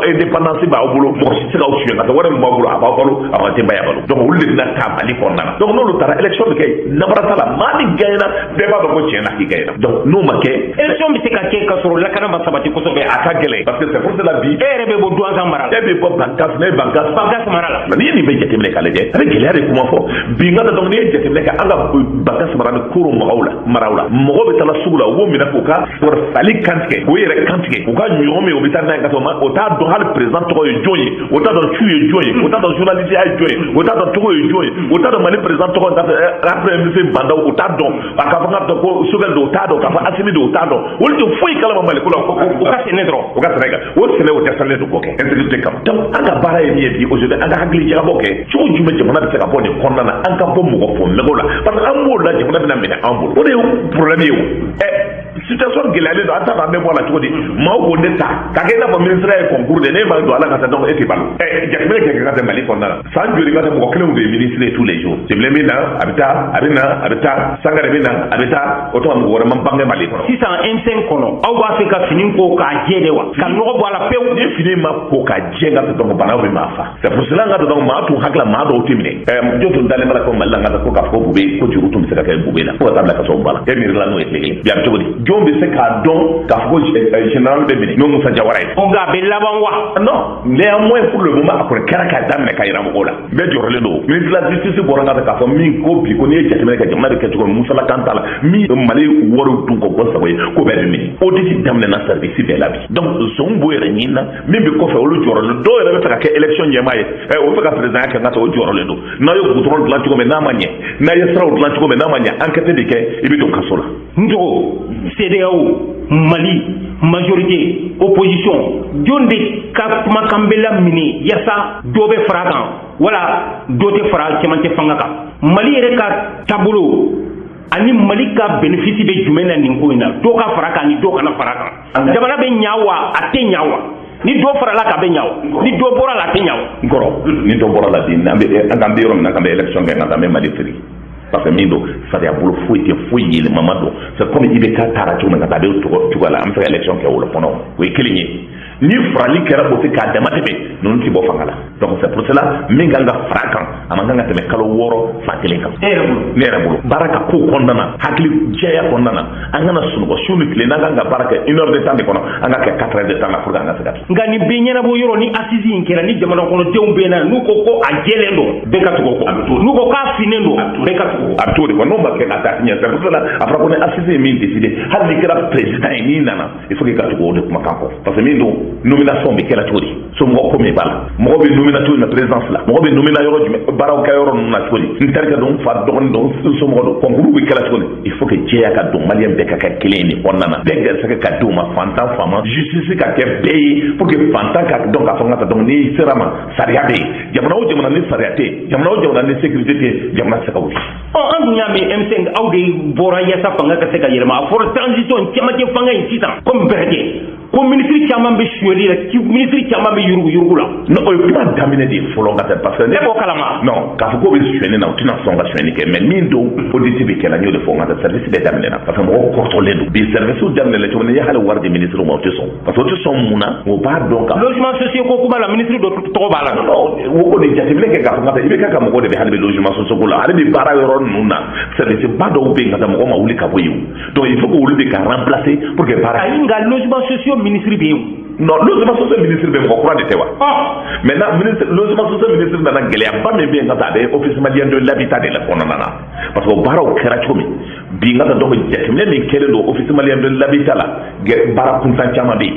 indépendance b'a bolo mɔgɔ si tɛ se k'aw suɲɛ ka taa wari min b'a bolo a b'aw balo a b'a denbaya balo donc olu de bɛna taa Mali kɔnɔna na donc n'olu taara élection bɛ kɛ nabara t'a la maa min gagnera bɛɛ b'a dɔn ko tiɲɛ na k'i gagnera donc n'o ma kɛ élection bɛ se ka kɛ ka sɔrɔ lakana ma sabati kosɛbɛ a ka gɛlɛn parce que c'est pour cela bi e yɛrɛ bɛ bɔ douze ans mara la e bɛ bɔ Bankas ne Bankas Bankas mara la n'i ye nin bɛ jateminɛ k'a lajɛ a bɛ gɛlɛya de kuma fɔ bi n ka donc n'i ye jateminɛ kɛ an ka Bankas mara ni koro mɔgɔw la maraw la mɔgɔw bɛ taa sugu la u b'o minɛ k'u ka fali kantigɛ k'u yɛrɛ kantigɛ u ka ɲɔgɔn min u bɛ taa n'a ye ka sɔrɔ o t'a dɔn hali président tɔgɔ ye jɔn ye o t'a dɔn su ye jɔn ye o t'a dɔn journaliste ye jɔn ye o t'a dɔn tɔgɔ ye jɔn ye o t'a dɔn Mali président tɔgɔ après ministre Bandaw o t'a dɔn a k'a fɔ k'a dɔn ko Sogɛl don o t'a dɔn k'a fɔ Asimi don o t'a dɔn olu tɛ foyi kalama Mali ko la o ka sɛnɛ dɔrɔn o ka sɛnɛ kan o sɛnɛ o dɛsɛlen don k'o kɛ insécurité kama donc an ka baara ye min ye bi aujourd'hui an ka hakili jagabɔ kɛ cogo jumɛn jamana bɛ se ka bɔ nin kɔnɔna na an ka bɔ mɔgɔ fɔ mɛgɛw la parce que an b'o la jamana bɛna minɛ an bolo o de ye problème ye o ɛ situation gɛlɛyalen don an t'a dɔn an bɛ bɔ a la cogo di maaw ko ne ta k'a kɛ i n'a fɔ ministre ye concours de ne ma don ala ka taa donc e tɛ balo ɛ jateminɛ kɛ ka tɛ Mali kɔnɔna la san joli ka tɛ mɔgɔ kelen de ye ministre ye tous les jours Tebile bɛ na a bɛ taa a bɛ na a bɛ taa Sangare bɛ na a bɛ taa o tuma mɔgɔ wɛrɛ ma bange Mali kɔnɔ sisan M cinq kɔnɔ aw b'a fɛ ka fini ko k'a jɛ de wa ka nɔgɔ bɔ a la pewu ni fini ma ko ka jɛ ka donc banaw bɛ maa fa c'est pour cela n ka donc maa tun hakili la maa dɔw tɛ minɛ ɛ jɔn tun dalen b'a la ko Mali la n ka ko k'a fɔ ko bube ko juru tun bɛ se ka kɛ bube la fo ka taa bila ka sɔrɔ ba la e miiri la n'o ye tile kelen bi a bɛ cogo di jɔn bɛ se k'a dɔn k'a fɔ ko général bɛ minɛ n'o Musa Jawara ye nka a bɛ laban wa non néanmoins pour le moment a kɔni kɛra k'a daminɛ ka yira mɔgɔw la bɛɛ jɔrɔlen don ministre de la justice bɔra n ka k'a fɔ min ko bi ko n'i ye jateminɛ kɛ jamana bɛ kɛ cogo min Musala kan t'a la min Mali wariw dun ko bɔ sago ye ko bɛɛ bɛ minɛ audit daminɛna service bɛɛ la bi donc zon b'o yɛrɛ ɲini na min bɛ kɔfɛ olu jɔrɔlen dɔw yɛrɛ bɛ fɛ ka kɛ élection ɲɛmaa ye ɛ o bɛ fɛ ka président kɛ n ka taa o jɔrɔlen don n'a ye goudron dilan cogo min n'a ma ɲɛ n'a ye siraw dilan cogo min n'a ma ɲɛ enquête de kɛ i bɛ don kaso la n jogo C D A O Mali majorité opposition jɔn de ka kumakan bɛ laminɛ yaasa dɔ bɛ fara kan wala dɔ tɛ fara cɛmancɛ fanga kan Mali yɛrɛ ka taabolo ani Mali ka bénéfice bɛ jumɛn na nin ko in na dɔ ka fara kan ni dɔ kana fara kan jamana bɛ ɲa wa a tɛ ɲa wa ni dɔ farala k'a bɛ ɲa wa ni dɔ bɔra la a tɛ ɲa wa n kɔrɔ ni dɔ bɔra la bi an bɛ an bɛ yɔrɔ min na k'an bɛ élection kɛ nka an bɛ Mali firi parce que min don sariya bolo foyi tɛ foyi yɛlɛma don c'est comme i bɛ taa taara cogo min ka taa a bɛ cogo la an bɛ se ka élection kɛ o la fɔlɔ o ye kelen ye ni farali kɛra o tɛ k'a dama tɛmɛ ninnu tɛ bɔ fanga la donc c'est pour cela min kan ka fara kan a man kan ka tɛmɛ kalo wɔɔrɔ fan kelen kan e yɛrɛ bolo ne yɛrɛ bolo baara ka ko kɔnɔna na hakili jɛya kɔnɔna na an kana sunɔgɔ su ni tile n'an kan ka baara kɛ une heure de temps de kɔnɔ an ka kɛ quatre heures de temps la pour que an ka se ka kɛ nka nin bɛ ɲɛnabɔ yɔrɔ ni assise in kɛra ni jamana kɔnɔdenw bɛ na n'u ko ko a jɛlen don bɛɛ ka tugu o kɔ n'u ko k'a finnen don bɛɛ ka tugu o kɔ a bɛ t'o de kɔ n'o ma kɛ a t'a ɲɛ c'est pour cela a fɔra ko ni assise ye min décidé hali n'i kɛra président ye n'i nana il faut que i ka tugu o de kumakan kɔ parce que min don nomination bɛ kɛra cogo di somɔgɔ ko min b'a la mɔgɔ bɛ nomina cogo min na présidence la mɔgɔ bɛ nomina yɔrɔ jumɛn baaraw kɛ yɔrɔ ninnu na cogo di n terikɛ don n fa dɔgɔnin don n somɔgɔ don concours bɛ kɛra cogo di il faut que jɛya ka don maliyɛn bɛɛ ka kɛ kelen ye nin kɔnɔna na bɛɛ gɛrɛsɛgɛ ka di o ma fantan faama justice ka kɛ bɛɛ ye pour que fantan ka dɔn k'a fɔ n ka taa donc n'i sera ma sariya bɛ yen jamana o jamana ni sariya tɛ yen jamana o jamana ni sécurité tɛ yen jamana tɛ se ka wuli. ɔ an dun y'a mɛn M cinq aw de bɔra yaasa fanga ka se ka yɛlɛma a fɔra transition cɛmancɛ fanga in sisan komi bɛrɛ tɛ ko ministre caman bɛ suyɛli la ministre caman bɛ yurugu yurugu la. non o ye kuma daminɛ de ye fɔlɔ ka tɛ parce que. ne b'o kalama. non k'a fɔ k'o bɛ suyɛni na o tɛna sɔn ka suyɛni kɛ mais min don audit bɛ kɛ la n y'o de fɔ n ka tɛ service bɛɛ daminɛ na parce que mɔgɔw kɔrɔtɔlen don bi service daminɛ la cogo min n'i ye hali wari di ministre ma o tɛ sɔn parce que o tɛ sɔn mun na o b'a dɔn ka. logement social ko kuma la ministre dɔ tɔgɔ b'a la. non o kɔni jateminɛ kɛ k'a fɔ n ka tɛ i bɛ kɛ ka mɔgɔ de bɛ hali bɛ logement social ko la hali bɛ baara yɔrɔ ninnu na service ba dɔw bɛ yen ka taa mɔgɔ ma wuli ka bɔ yen donc il faut que olu de ka remplacer pour que baara. ayi nka logement social ministre bɛ yen. non logement social ministre bɛ mɔgɔ kura de tɛ wa. maintenant ministre logement social ministre nana gɛlɛyaba min bɛ yen ka taa a bɛ office malien de l'habitat de la kɔnɔna na parce que o baaraw kɛra cogo min bi n ka taa donc jateminɛ min kɛlen don office malien de l'habitat la baara kuntan caman bɛ yen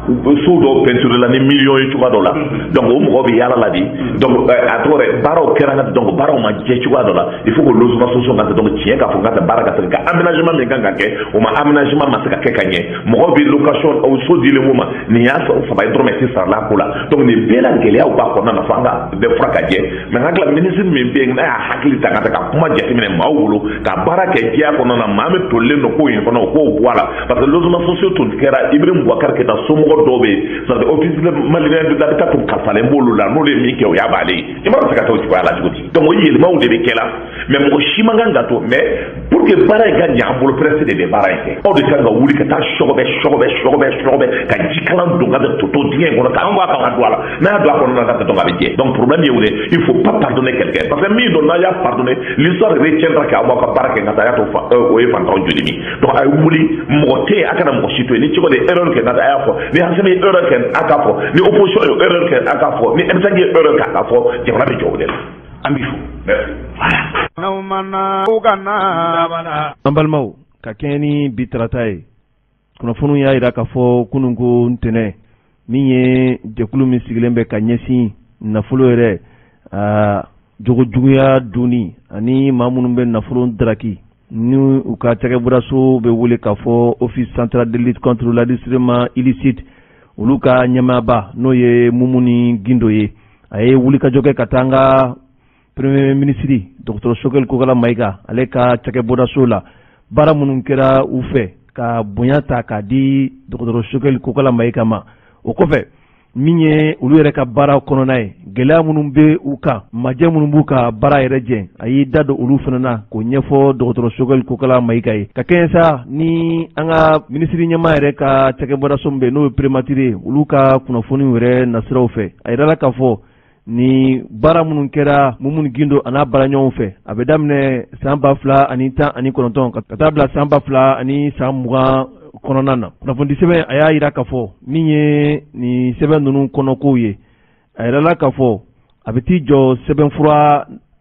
so dɔw peinture la ni millions ye cogoya dɔ la donc o mɔgɔ bɛ yaala la de donc a tɔgɔ dɛ baaraw kɛra n ka donc baaraw ma jɛ cogoya dɔ la il faut que logement social ka donc tiɲɛ k'a fɔ n ka taa baara ka se ka aménagement min kan ka kɛ o ma aménagement ma se ka kɛ ka ɲɛ mɔgɔw bɛ location o so dilen mun ma nin y'a sɔrɔ saba ye dɔrɔmɛ ti sarala ko la donc nin bɛɛ la gɛlɛyaw b'a kɔnɔna na fo an ka bɛɛ fura ka jɛ mais n hakili la ministre min bɛ yen n'a y'a hakili ta ka ta ka kuma jateminɛ maaw bolo ka baara kɛ diya kɔnɔna na maa min tolilen don ko in kɔnɔ o k'o bɔ a la parce que logement social tun kɛra Ibrahim Boubacar Keita somɔgɔ dɔw bɛ yen c'est à dire office malien de l'habitat tun kalifalen b'olu la n'olu ye min kɛ o y'a baalen ye i mana se ka taa o cogoya la cogo di donc o yɛlɛmaw de bɛ kɛ la mais mɔgɔ si man kan ka to mais pour que baara in ka ɲɛ an bolo presse de bɛ baara in kɛ aw de kan ka wuli ka taa sɔgɔbɛ sɔgɔbɛ sɔgɔbɛ sɔgɔbɛ ka jikalan don ka toto dingɛ kɔnɔ k'an b'a kan ka don a la n'a y'a don a kɔnɔ ka tɔn a bɛ jɛ donc problème ye o de il faut pas pardonner quelqu'un parce que min don n'a y'a pardonner l'histoire retiendra k'a bɔ ka baara kɛ nka taa y'a to o ye fantanw joli min donc a ye wuli mɔgɔ tɛ yen a kana mɔgɔ si to yen ni cogo de erreur kɛ nka a y'a fɔ ni Hassimi ye erreur kɛ a k'a fɔ ni opposition ye erreur kɛ a k'a fɔ ni M cinq ye erreur kɛ a k'a fɔ jamana bɛ jɔ o de la an b'i fo merci voilà. an balimaw ka kɛɲɛ ni bi tarata ye kunnafoniw y'a jira k'a fɔ kununko ntɛnɛn min ye jɛkulu min sigilen bɛ ka ɲɛsin nafolo yɛrɛ aa jogo juguya dunni ani maa minnu bɛ nafolo daraki ni u ka cakɛbɔdaso bɛ wele k'a fɔ office central de lutte contre l'adultère illicite olu ka ɲɛmaaba n'o ye Mumu ni Gindo ye a ye wulikajɔ kɛ ka taa an ka premier ministre docteur Choguel Kokala Mayiga ale ka cakɛbɔdaso la baara minnu kɛra u fɛ ka bonya ta k'a di docteur Choguel Kokala Mayiga ma o kɔfɛ min ye olu yɛrɛ ka baara kɔnɔna ye gɛlɛya minnu bɛ u kan majɛ minnu b'u ka baara yɛrɛ jɛ a y'i da don olu fana na k'o ɲɛfɔ docteur Choguel Kokala Mayiga ye ka kɛɲɛ sa ni an ka minisiri ɲɛmaa yɛrɛ ka cakɛbɔdaso min bɛ n'o ye prématuré ye olu ka kunnafoniw yɛrɛ nasiraw fɛ a yirala k'a fɔ ni baara minnu kɛra Mumu ni Gindo a n'a baara ɲɔgɔnw fɛ a bɛ daminɛ san ba fila ani tan ani kɔnɔntɔn ka taa bila san ba fila ani san mugan kɔnɔna na kunnafoni sɛbɛn a y'a jira k'a fɔ min ye nin sɛbɛn ninnu kɔnɔkow ye a yirala k'a fɔ a bɛ t'i jɔ sɛbɛnfura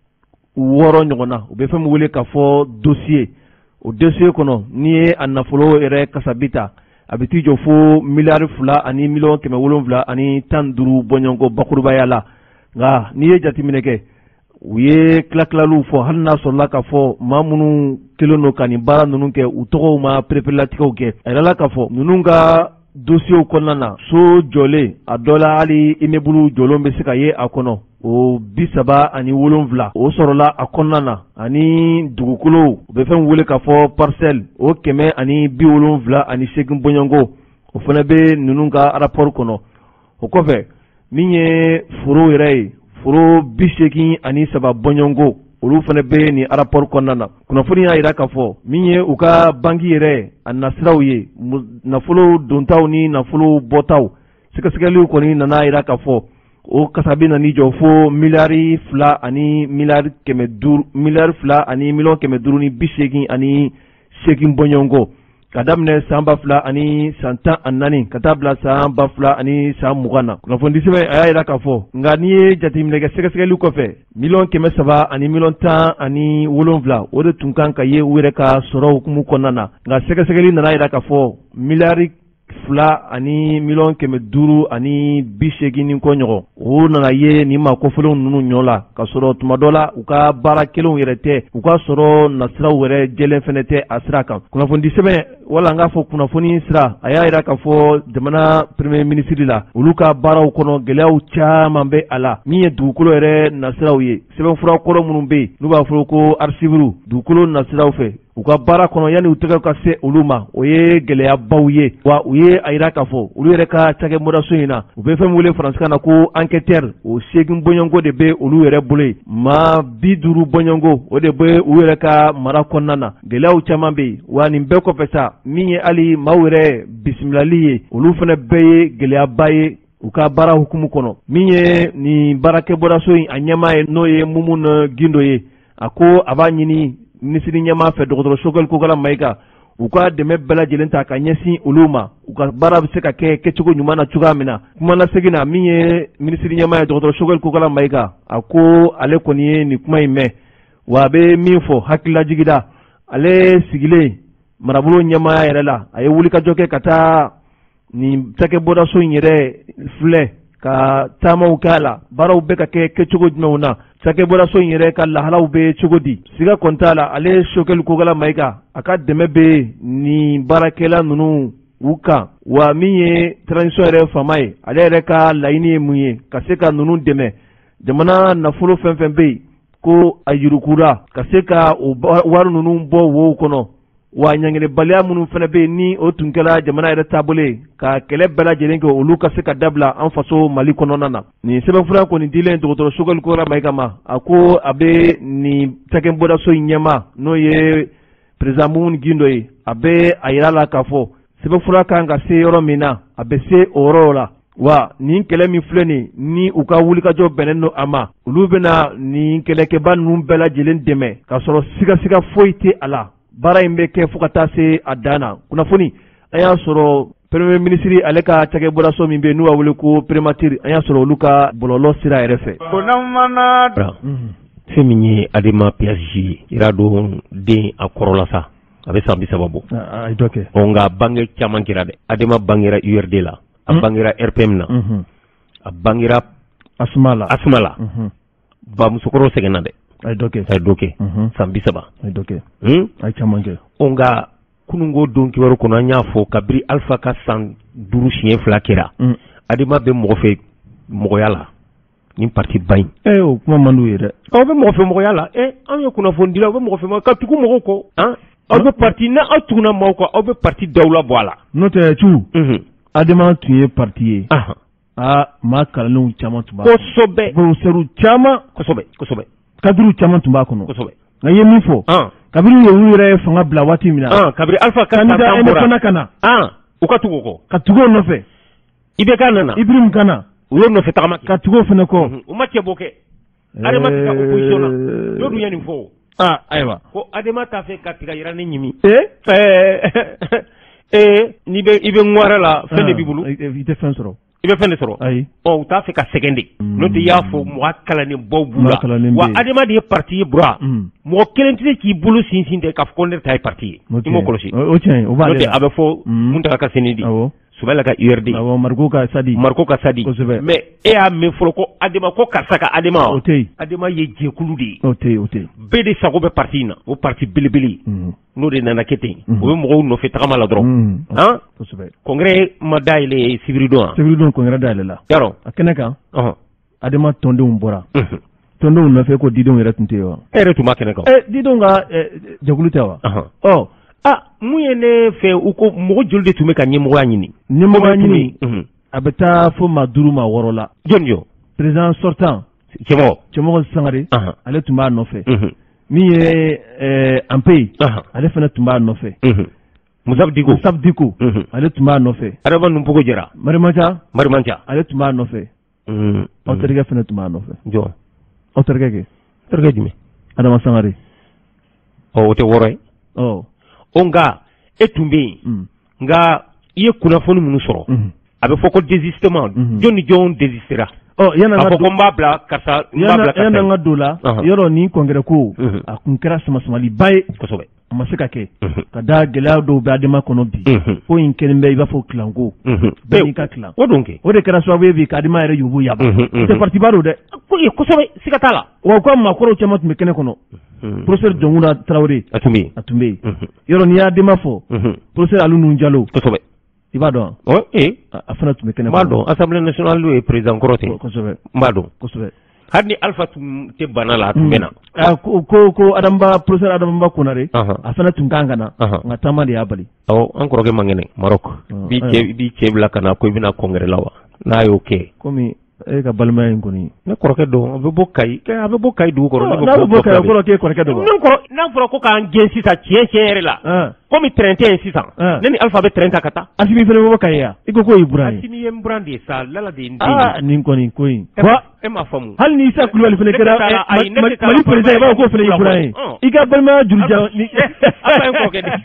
wɔɔrɔ ɲɔgɔn na u bɛ fɛn min wele k'a fɔ dossier o dossier kɔnɔ n'i ye a nafolo yɛrɛ kasabi ta a bɛ t'i jɔ fo miliyari fila ani miliyɔn kɛmɛ wolonwula ani tan duuru bɔɲɔgɔnko bakurubaya la nka n'i ye jateminɛ kɛ u ye tilatilaliw fɔ hali n'a sɔrɔla k'a fɔ maa minnu kelen don ka nin baara ninnu kɛ u tɔgɔw ma pereperelatigɛw kɛ a yirala k'a fɔ ninnu ka dosiyew kɔnɔna na so jɔlen a dɔ la hali immeuble jɔlenw bɛ se ka ye a kɔnɔ o bi saba ani wolonwula o sɔrɔla a kɔnɔna na ani dugukolo u bɛ fɛn wele k'a fɔ parcelle o kɛmɛ ani bi wolonwula ani seegin bɔɲɔnko o fana bɛ ninnu ka rapport kɔnɔ o kɔfɛ min ye foro yɛrɛ ye foro bi seegin ani saba bɔɲɔnko olu fana bɛ nin rapport kɔnɔna na kunnafoni y'a jira k'a fɔ min ye u ka banki yɛrɛ a nasiraw ye nafolo dontaw ni nafolo bɔtaw sɛgɛsɛgɛliw kɔni nana jira k'a fɔ o kasabi nani jɔ fo miliyari fila ani miliyari kɛmɛ duuru miliyari fila ani miliyɔn kɛmɛ duuru ni bi seegin ani seegin bɔɲɔnko ka daminɛ san ba fila ani san tan ani naani ka taa bila san ba fila ani san mugan na kunnafoni sɛbɛn a y'a jira k'a fɔ nka n'i ye jateminɛ kɛ sɛgɛsɛgɛli kɔfɛ miliyɔn kɛmɛ saba ani miliyɔn tan ani wolonwula o de tun kan ka ye u yɛrɛ ka sɔrɔ hukumu kɔnɔna na nka sɛgɛsɛgɛli nana jira k'a fɔ miliyari fila ani miliyɔn kɛmɛ duuru ani bi seegin ni kɔ ɲɔgɔn o nana ye nin ma kɔfɛlenw ninnu ɲɔ la ka sɔrɔ tuma dɔ la u ka baara kelenw yɛrɛ tɛ u ka sɔrɔ nasiraw yɛrɛ jɛlen fɛnɛ tɛ a sira kan kunnafoni sɛbɛn wala n k'a fɔ kunnafoni sira a y'a jira k'a fɔ jamana premier ministre la olu ka baaraw kɔnɔ gɛlɛyaw caman bɛ a la min ye dugukolo yɛrɛ nasiraw ye sɛbɛnfura kɔrɔ minnu bɛ yen n'u b'a fɔ ko archive dugukolo nasiraw fɛ u ka baara kɔnɔ yanni u tɛgɛ ka se olu ma o ye gɛlɛyabaw ye wa u ye a jira k'a fɔ olu yɛrɛ ka cakɛbɔdaso in na u bɛ fɛn min wele faransikan na ko enquêteur o seegin bɔɲɔnko de bɛ olu yɛrɛ bolo yen maa bi duuru bɔɲɔnko o de bɛ u yɛrɛ ka mara kɔnɔna na gɛlɛyaw caman bɛ yen wa nin bɛɛ kɔfɛ sa min ye hali maaw yɛrɛ bisimilali ye olu fana bɛɛ ye gɛlɛyaba ye u ka baara hukumu kɔnɔ min ye nin baarakɛbɔdaso in a ɲɛmaa ye n'o ye Mumu ni Gindo ye a ko a b'a ɲini minisiri ɲɛmaa fɛ docteur Choguel Kokala Mayiga u ka dɛmɛ bɛɛ lajɛlen ta ka ɲɛsin olu ma u ka baara bɛ se ka kɛ kɛcogo ɲuman na cogoya min na kuma lasegin na min ye minisiri ɲɛmaa ye docteur Choguel Kokala Mayiga a ko ale kɔni ye nin kuma in mɛn wa a bɛ min fɔ hakililajigida ale sigilen marabolo ɲɛmaaya yɛrɛ la a ye wulikajɔ kɛ ka taa nin cakɛbɔdaso in yɛrɛ filɛ ka taamaw k'a la baaraw bɛ ka kɛ kɛcogo jumɛnw na cakɛbɔdaso in yɛrɛ ka lahalaw bɛ cogo di siga kɔni t'a la ale Choguel Kokala Mayiga a ka dɛmɛ bɛ nin baarakɛla ninnu u kan wa min ye transition yɛrɛ faama ye ale yɛrɛ ka laɲini ye mun ye ka se ka ninnu dɛmɛ jamana nafolo fɛn fɛn bɛ yen ko a yurukura ka se ka o wari ninnu bɔ wo kɔnɔ wa ɲangelebaliya minnu fana bɛ yen ni o tun kɛra jamana yɛrɛ taabolo ye ka kɛlɛ bɛɛ lajɛlen kɛ olu ka se ka dabila an faso Mali kɔnɔna na nin sɛbɛnfura kɔni dilen docteur Choguel Kokala Mayiga ma a ko a bɛ nin cakɛbɔdaso in ɲɛma n'o ye président Moumouni Guindo ye a bɛ a yira la k'a fɔ sɛbɛnfura kan ka se yɔrɔ min na a bɛ se o yɔrɔ la wa nin kɛlɛ min filɛ nin ni u ka wulikajɔ bɛnnen don a ma olu bɛna nin kɛlɛkɛba ninnu bɛɛ lajɛlen dɛmɛ k'a sɔrɔ sigasiga foyi tɛ a la baara in bɛ kɛ fo ka taa se a dan na kunnafoni an y'a sɔrɔ premier ministre ale ka cakɛbɔdaso min bɛ n'u b'a wele ko prémature an y'a sɔrɔ olu ka bɔlɔlɔ sira yɛrɛ fɛ. fɛn min ye Adama P S J ye i y'a dɔn den a kɔrɔla sa a bɛ san bi saba bɔ. a ye dɔ kɛ. nka bange caman kɛra dɛ Adama bangera U R D la a bangera R P M na a bangera Asuma la Asuma la ba musokɔrɔw sɛgɛnna dɛ. a ye dɔ kɛ. a ye dɔ kɛ san bi saba. a ye dɔ kɛ. a ye caman kɛ. nka kununko don kibaru kɔnɔ an y'a fɔ kabiri Alpha ka san duuru siɲɛ fila kɛra Adama bɛ mɔgɔ fɛ mɔgɔya la ni parti ba in. ee o kuma man d'u ye dɛ. aw bɛ mɔgɔ fɛ mɔgɔya la ee an ye kunnafoni dila aw bɛ mɔgɔ fɛ mɔgɔ ka tugu mɔgɔw kɔ han aw bɛ parti n'a aw tuguna maaw kɔ aw bɛ parti daw la bɔ a la. n'o tɛ cu. Adama tun ye parti ye. aa maa kalannenw caman tun b'a kɔnɔ. kosɛbɛ. professeur caman. kosɛbɛ kosɛbɛ. cadre caman tun b'a kɔnɔ. kosɛbɛ. nka i ye min fɔ. kabiri ye olu yɛrɛ ye fanga bila waati min na. kabiri Alpha ka candidat indépendant ka na. u ka tugu o kɔ. ka tugu o nɔfɛ. I B K nana. Ibrahim Kana. u y'o nɔfɛ tagama kɛ. ka tugu o fana kɔ. u ma cɛ bɔ kɛ. Adama tɛ ka opposition na. n'o dun ye nin fɔ. aa ayiwa. ko Adama t'a fɛ ka tiga yira ne ɲimi. ee ee n'i bɛ i bɛ ŋwara la fɛn de b'i bolo. i tɛ fɛn sɔrɔ. i bɛ fɛn de sɔrɔ. ayi. ɔ u t'a fɛ ka sɛgɛn de. n'o tɛ i y'a fɔ mɔgɔ kalannen baw b'u la. wa Adama de ye parti ye bura. mɔgɔ kelen tɛ se k'i bolo sinsin de k'a fɔ ko ne ta ye parti ye. i m'o kɔlɔsi. o tiɲɛ o b'ale la. n'o tɛ a bɛ fɔ Muntaka ka seni di. awɔ. Subala ka U R D. awɔ Mariko ka Sadi. Mariko ka Sadi. kosɛbɛ. mais e y'a mɛn fɔlɔ ko Adama ko karisa ka Adama. o tɛ yen. Adama ye jɛkulu de ye. o tɛ yen o tɛ yen. bɛɛ de sago bɛ parti in na o parti belebele. n'o de nana kɛ ten. o bɛ mɔgɔw nɔfɛ tagama la dɔrɔn. han kosɛbɛ. congrès ma dayɛlɛ sibiridon wa. sibiridon congrès dayɛlɛ la. yarɔ. a kɛnɛ kan. Adama tɔndenw bɔra. tɔndenw nɔfɛ ko didenw yɛrɛ tun tɛ yen wa. e yɛrɛ tun b'a kɛnɛ kan. ɛ didenw ka jɛkulu tɛ wa. ɔ ah mun ye ne fɛ u ko mɔgɔ joli de tun bɛ ka ɲɛmɔgɔya ɲini. ɲɛmɔgɔya ɲini. a bɛ taa fo maa duuru maa wɔɔrɔ la. jɔn jɔ. président sortant. cɛmɔgɔ. cɛmɔgɔ Sangare. ale tun b'a nɔfɛ. min ye Anpe. ale fana tun b'a nɔfɛ. Musabu Diko. Musabu Diko. ale tun b'a nɔfɛ. Adama Numpogo Jara. Marimaca. Marimaca. ale tun b'a nɔfɛ. aw terikɛ fana tun b'a nɔfɛ. jɔn. aw terikɛ kɛ. terikɛ jumɛn. Adama Sangare. ɔ o tɛ wɔɔrɔ ye. ɔ. o nka e tun bɛ yen. nka i ye kunnafoni minnu sɔrɔ. a bɛ fɔ ko désistement. jɔn ni jɔn désistera. ɔ yanni an ka don. a fɔ ko n b'a bila karisa n b'a bila karisa. yanni an ka don la. yɔrɔ nin congrès ko. a kun kɛra samasamaliba ye. kosɛbɛ. a ma se ka kɛ. ka da gɛlɛya dɔw bɛ Adama kɔnɔ bi. ko in kɛlen bɛ i b'a fɔ kilanko. bɛɛ n'i ka kilan. o don kɛ. o de kɛra sababu ye bi ka Adama yɛrɛ yubu yaba. o tɛ parti ba don dɛ. kosɛbɛ siga t'a la. wa u ka maakɔrɔw caman tun bɛ kɛnɛ kɔnɔ. professeur Jɔnkuna Tarawele. a tun bɛ yen. a tun bɛ yen. yɔrɔ n'i y'a Adama fɔ. professeur Alunu Jalo. kosɛbɛ. i b'a dɔn. ɔ ee. a fana tun bɛ kɛnɛ kɔnɔ. n b'a dɔn assemblée nationale ye président kɔrɔ ten. kosɛbɛ. n b'a dɔn. kosɛbɛ. hali ni Alpha tun tɛ bana la a tun bɛ na. ko ko ko Adama professeur Adama Konare. a fana tun kan ka na. nka taama de y'a bali. awɔ an kɔrɔkɛ man kɛnɛ Maroc. bi cɛ bi cɛ bila ka na ko i bɛna congrès la wa. n'a y'o kɛ. komi e ka balimaya in kɔni. ne kɔrɔkɛ dɔn a bɛ bɔ Kayi. a bɛ bɔ Kayi dugu kɔrɔ. n'a bɛ bɔ Kayi o kɔrɔ k'e kɔrɔkɛ dɔn wa. n'a fɔra ko k'an gɛn sisan tiɲɛ tiɲɛ yɛrɛ la. komi train tɛ yen sisan. ne ni Alpha bɛ train ta ka taa. Asimi fana bɛ bɔ Kayi yan. i ko k'o ye buran ye. Asimi ye n buran de ye sa Lala de ye n den. aa nin kɔni ko in. wa e m'a faamu. hali ni Isa Kulubali fana kɛra Mali président i b'a fɔ k'o fana ye buran ye. i ka balimaya jurujan. Alpha ye n kɔrɔkɛ de.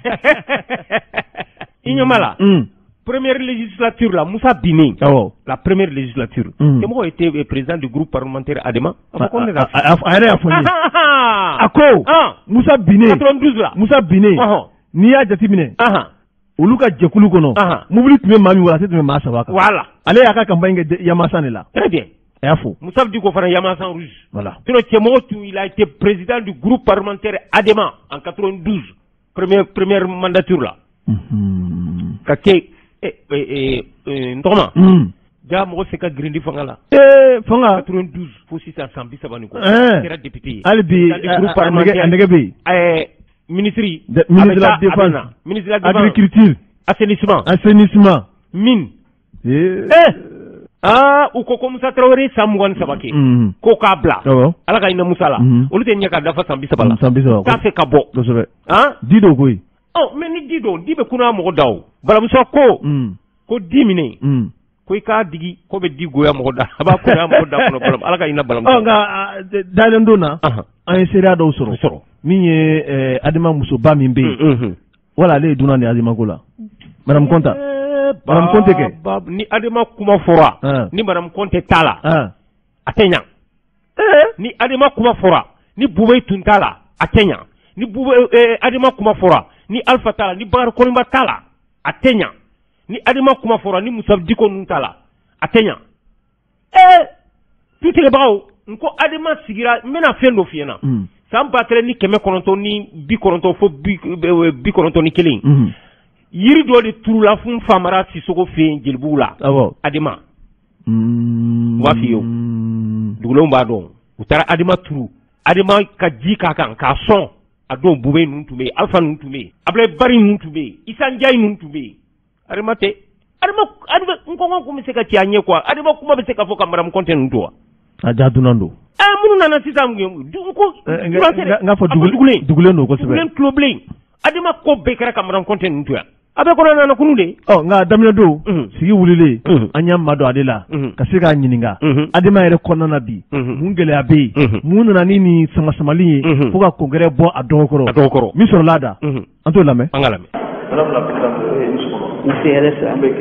i ɲɛ b'a la. Première législature la Moussa Biné. Oh. La première législature. Mm. Moi était président du groupe parlementaire Adema. A yɛrɛ y'a fɔ n ye. A ko Moussa Biné. quatre-vingt-douze la. Moussa Biné. N'i y'a jateminɛ. Olu ka jɛkulu kɔnɔ. Mobili tun bɛ maa min wala a tɛ tɛmɛ maa saba kan. Voilà. Ale y'a ka campagne kɛ Yamasan de la. Très bien. A y'a fɔ. Moussa Diko fana Yamasan rouge. Voilà. Sinon Cɛmɔgɔ tun il a été président du groupe parlementaire Adema en quatre-vingt-douze. Première première mandature la. Ka kɛ n tɔgɔma. ja mɔgɔ fɛ ka girindi fanga la. ee fanga. quatre-vingt-douze fo sisan san bi saba ni kɔ. kɛra député ye. hali bi a nɛgɛ bɛ yen. ɛɛ ministre. ministre de la défense. ministre de la défense. agriculture. assainissement. assainissement. mine. ee. ah u ko ko Musa Traoré samugan sabake ko ka bla ala ka ina Musa la olu te nyaka dafa sambi sabala sambi sabala ka se ka bo dosobe ah dido koy oh mais ni dido dibe kuna mo daw bala Musa ko ko dimine ko ka digi ko be digo ya mo da ba ko ya mo da ko bala ala ka ina bala oh nga dalen dona an seria do soro soro min ye adama muso ba min be wala le duna ni adama ko la madame Konta madame Konte ke ni adama kuma fora ni madame Konte tala atenya ni adama kuma fora ni bubay tuntala atenya ni bubay adama kuma fora ni alpha tala ni bar kolimba tala atenya ni adama kuma fora ni musabdiko nuntala atenya eh tutile bawo nko adama sigira mena fendo fiena samba tele ni keme kononto ni bi kononto fo bi bi kononto ni kelin yiri do de turula fun famara Sisoko fe jelbula abo adima mm wafi yo dugulo mba don utara adima turu adima ka ji ka kan ka son adon bube nuntume alfa nuntume able bari nuntume isan jay nuntume adima te adima adima nkongo ko mi se ka tianye kwa adima kuma be se ka foka maram konten nuntuwa aja dunando eh munu nana sisam ngem du ko nga fa dugule dugule no ko sebe len clubling adima ko be kara kamaram konten nuntuwa abe ko nana kunu de oh nga damina do sigi wulile anya mado adela kasika nyininga adima ere konana bi mungele abe munu nani ni sama samali fuka kongere bo adokoro adokoro mi so lada anto lame angalame madame la présidente Monsieur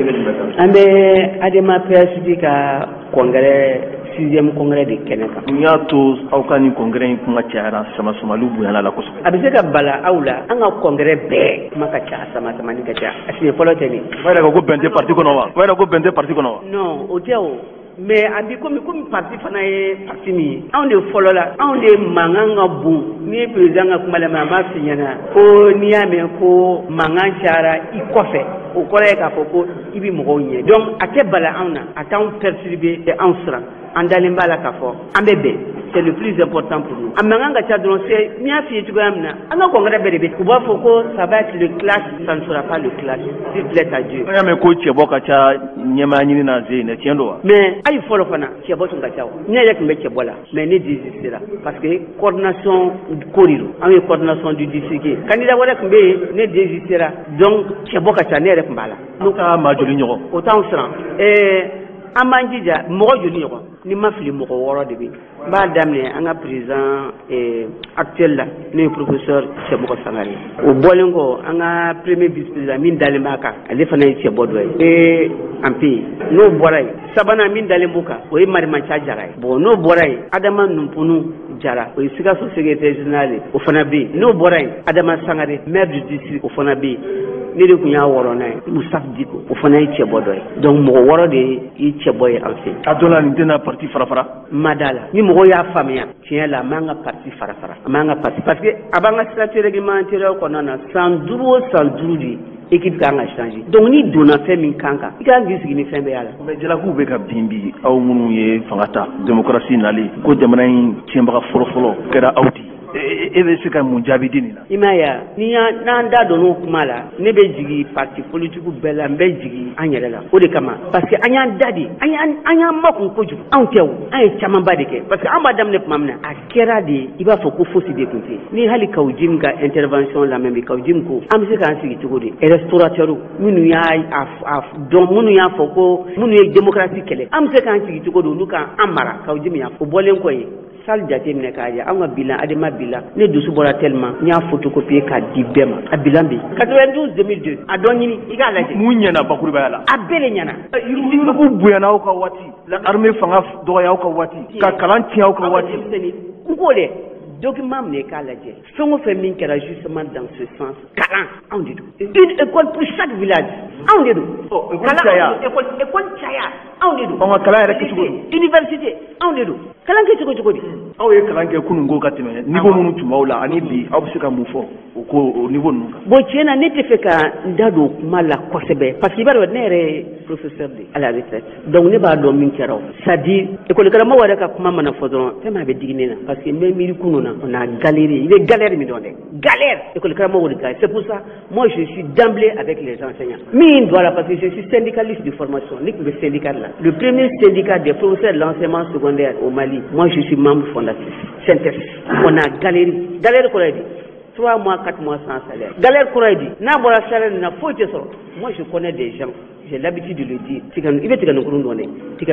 Ambe Adema P S D ka congrès sixième congrès de Keneka. Nyato au kani congrès kuma tiara sama sama lubu yana la koso. Abise ka bala aula anga congrès be maka cha sama sama ni kacha. Asi polo teni. Wala ko bende parti kono wa. Wala ko bende parti kono wa. Non, o teo. Mais abi comme comme parti fana ye parti mi on de follow la on de manganga bu ni président nga kuma la mama finyana ko ni ame ko mangan chara I kofe o kore ka foko ibi mo nye donc ate bala auna atan perturber et ansra andalimba la kafo ambebe c'est le plus important pour nous amanganga cha donc c'est ni afi tu gamna anga congrès bebe ko ba foko ça va être le clash ça ne sera pas le clash s'il plaît à Dieu ame ko cheboka cha nyema nyini na zene tiendo wa mais ay folo fana cheboto ngachaw ni yek mbe chebola mais ni désistera parce que coordination corridor en coordination du district candidat wala kumbe ne désistera donc cheboka cha ne rek mbala nuka majoli nyoko autant sera eh amanjija mo joli nyoko ni mafili mo woro de bi ba damne anga président eh actuel là ne professeur Cheboko Sangare o bolengo anga premier vice président min dalimaka ale fana yi chebodwe e ampi no boray sabana min dalimbuka o e marima cha jaray bo no boray adama numpunu jara o siga so secrétaire général o fana bi no boray adama Sangare maire du district o fana bi ni de kunya woro na Moussa Diko o fana yi chebodwe donc mo woro de yi cheboy alfi adola ni tena parti farafara madala ni mo ya famia tiens la manga parti farafara manga parti parce que abanga statut réglementaire ko nana cent duro cent duro équipe ka nga changer donc ni dona fait min kanka ika ngisi ni fembe yala mais jela ku be ka bimbi aw munu ye fangata démocratie nali ko jamana yin tiemba folo folo kera awti e be se ka mun jabi dinina imaya ni ya nanda dono kumala ne be jigi parti politique bela be jigi anyere la o de kama parce que anya dadi anya anya makun koju an tew ay chama badike parce que an ba damne mamna akera de iba fo ko fosi de kunti ni hali kawjim ga intervention la même kawjim ko am se kan sigi tugodi e restaurateur minu ya af af donc minu ya fo ko minu ye démocratie kele am se kan sigi tugodi luka amara kawjim ya fo bolen ko yi sal jate mine kaja anga bilan adema bilan ne dusu bora tellement nya photocopier ka dibema abilan bi quatre-vingt-douze deux mille deux adonyini iga laje munya na bakuri bayala abele nyana yiru ko buyana ko wati la armée fanga do ya ko wati ka kalanti ya ko wati ngole document ne ka laje fengo fe min kera justement dans ce sens kalan on dit une école pour chaque village on dit oh école chaya école école chaya on dit on va kala rek ci université on dit kalan ke ci ko aw ye kalan ke kunu ngo katime niveau munu tumawla ani bi aw sika mu fo ko au niveau nuka bo tiena ne te fait ka ndado mala kosebe parce que baro nere professeur de à la retraite donc ne ba do min kero ça dit école kala mo wada ka kuma mana fodron tema be dignena parce que même mi kuno na on a galéré. Il est galère, mais donné. Galère. C'est pour ça, moi, je suis d'emblée avec les enseignants. Mais voilà, parce que je suis syndicaliste de formation. Le syndicat là. Le premier syndicat des professeurs de l'enseignement secondaire au Mali, moi, je suis membre fondateur. Synthèse. On a galéré. Galère, quoi, dit? Trois mois, quatre mois sans salaire. Galère, quoi, dit? N'a pas salaire, n'a pas de salaire. Moi, je connais des gens. J'ai l'habitude de le dire. Il va te donner.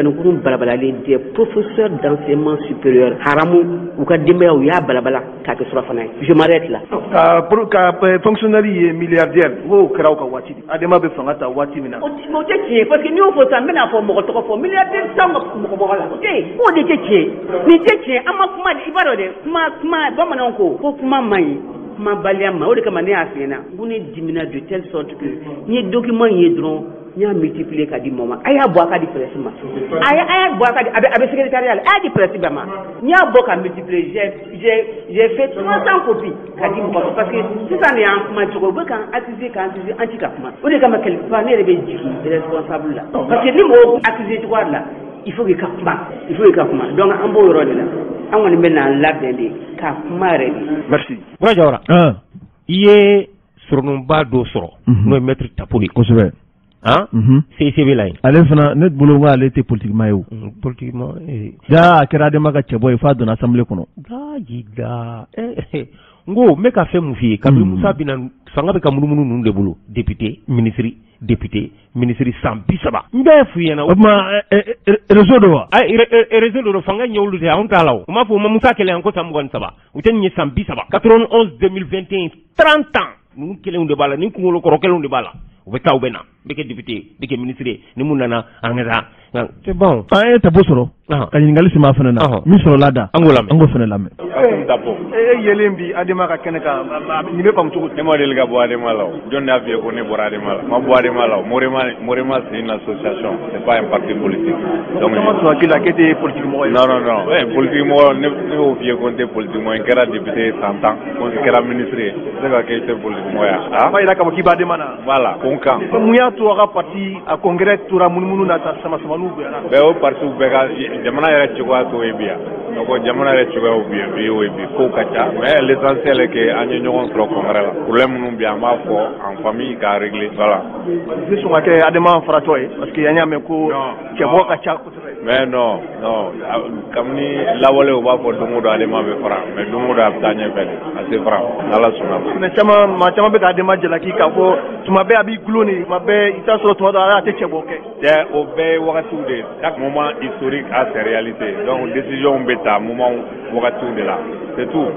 Des professeurs d'enseignement supérieur. Haramou, ou Kademea, ou Ya Balabala, Kakesrafanaï. Je m'arrête là. Pour que fonctionnaire milliardaire, vous, Krauka Wati, Adema Befangata Wati Mina. Parce que nous, faut s'amener à faire mon milliardaire sans Mokomola. Ok, où était-il? N'était-il? Amakuma, Ibarode, Ma, Bamanonko, Pokuma Maï. Ma baliama, au lieu de Asiana, vous ne diminuez de telle sorte que ni documents y dront, ni à multiplier qu'à du moment. Aya boaka di pressima. Aya aya boaka di avec secrétariat, aya di pressima. Ni à boaka multiplier. J'ai j'ai j'ai fait trois cents copies qu'à du moment parce que si ça n'est en comment tu vois quand accusé quand accusé anti-capement. Au lieu de quelque part, les responsables là. Parce que les mots accusés toi là. Il faut que Kakuma, il faut que Kakuma. Donc, un beau rôle là. On va maintenant l'abdéler. Kakuma, merci. Bonjour. Un. Il est sur nos bas d'osoro. Nous mettre tapoli. Consommé. Hein? C'est c'est bien. Allez, fana, net boulot va aller politiquement. Politiquement. Ya, kera de maga chebo, il faut dans l'assemblée kono. Da, jiga. Eh, ngo, me ka fait moufier. Kabili Moussa binan, sanga be kamunu munu nunde bulu. Député, ministre. Député, ministre sans bisaba. M'bé fuyena. Ma réseau de wa. Ah, réseau de fanga nyolu de on talaw. Ma fo ma musa kele anko samgon saba. Uten ni sans bisaba. quatre-vingt-onze deux mille vingt et un, trente ans. Nous kele unde bala, ni kungolo korokele unde bala. Obe taw bena. Beke député, beke ministre, ni munana angeza. C'est bon. Ah, eh, t'as beau solo. Ah, quand il ngali sima fana na. Mi solo lada. Angola me. Ango fana la me. Dabo. Eh, yelembi adema ka keneka. Ni be pam tuku. Ne modèle ga boire de malaw. John Navie ko ne boire de malaw. Ma boire de malaw. Morema Morema c'est une association, c'est pas un parti politique. Donc comment tu as qu'il a été politiquement? Non non non. Eh, politiquement ne ne au vieux compter politiquement. Il era député cent ans. Il era ministre. C'est quoi qui était politiquement ya? Ah, il a comme qui ba demana. Voilà, konkan. Muya to ga parti à congrès tura munumunu na ta sama sama nu bera. Be o parti be ga jamana yɛrɛ cogoya to ye bi yan donc jamana yɛrɛ cogoyaw bi bi o bi ko ka ca mais l'essentiel est que an ye ɲɔgɔn sɔrɔ congrès la problème minnu bi an b'a fɔ en famille k'a régler voilà. ni sɔn ka kɛ adama faratɔ ye parce que an y'a mɛn ko cɛbɔ ka ca kosɛbɛ. mais non non kabini lawale o b'a fɔ don o don adama bɛ fara mais don o don a bɛ taa ɲɛfɛ de a tɛ fara n'ala sɔnna. mais caman maa caman bɛ ka adama jalaki k'a fɔ tuma bɛɛ a b'i gulo ni tuma bɛɛ i t'a sɔrɔ tuma dɔ a tɛ cɛbɔ kɛ. cɛ o bɛɛ ye wagatiw de chaque moment historique a ses réalités donc décision bɛ ta moment wagatiw de la c'est tout.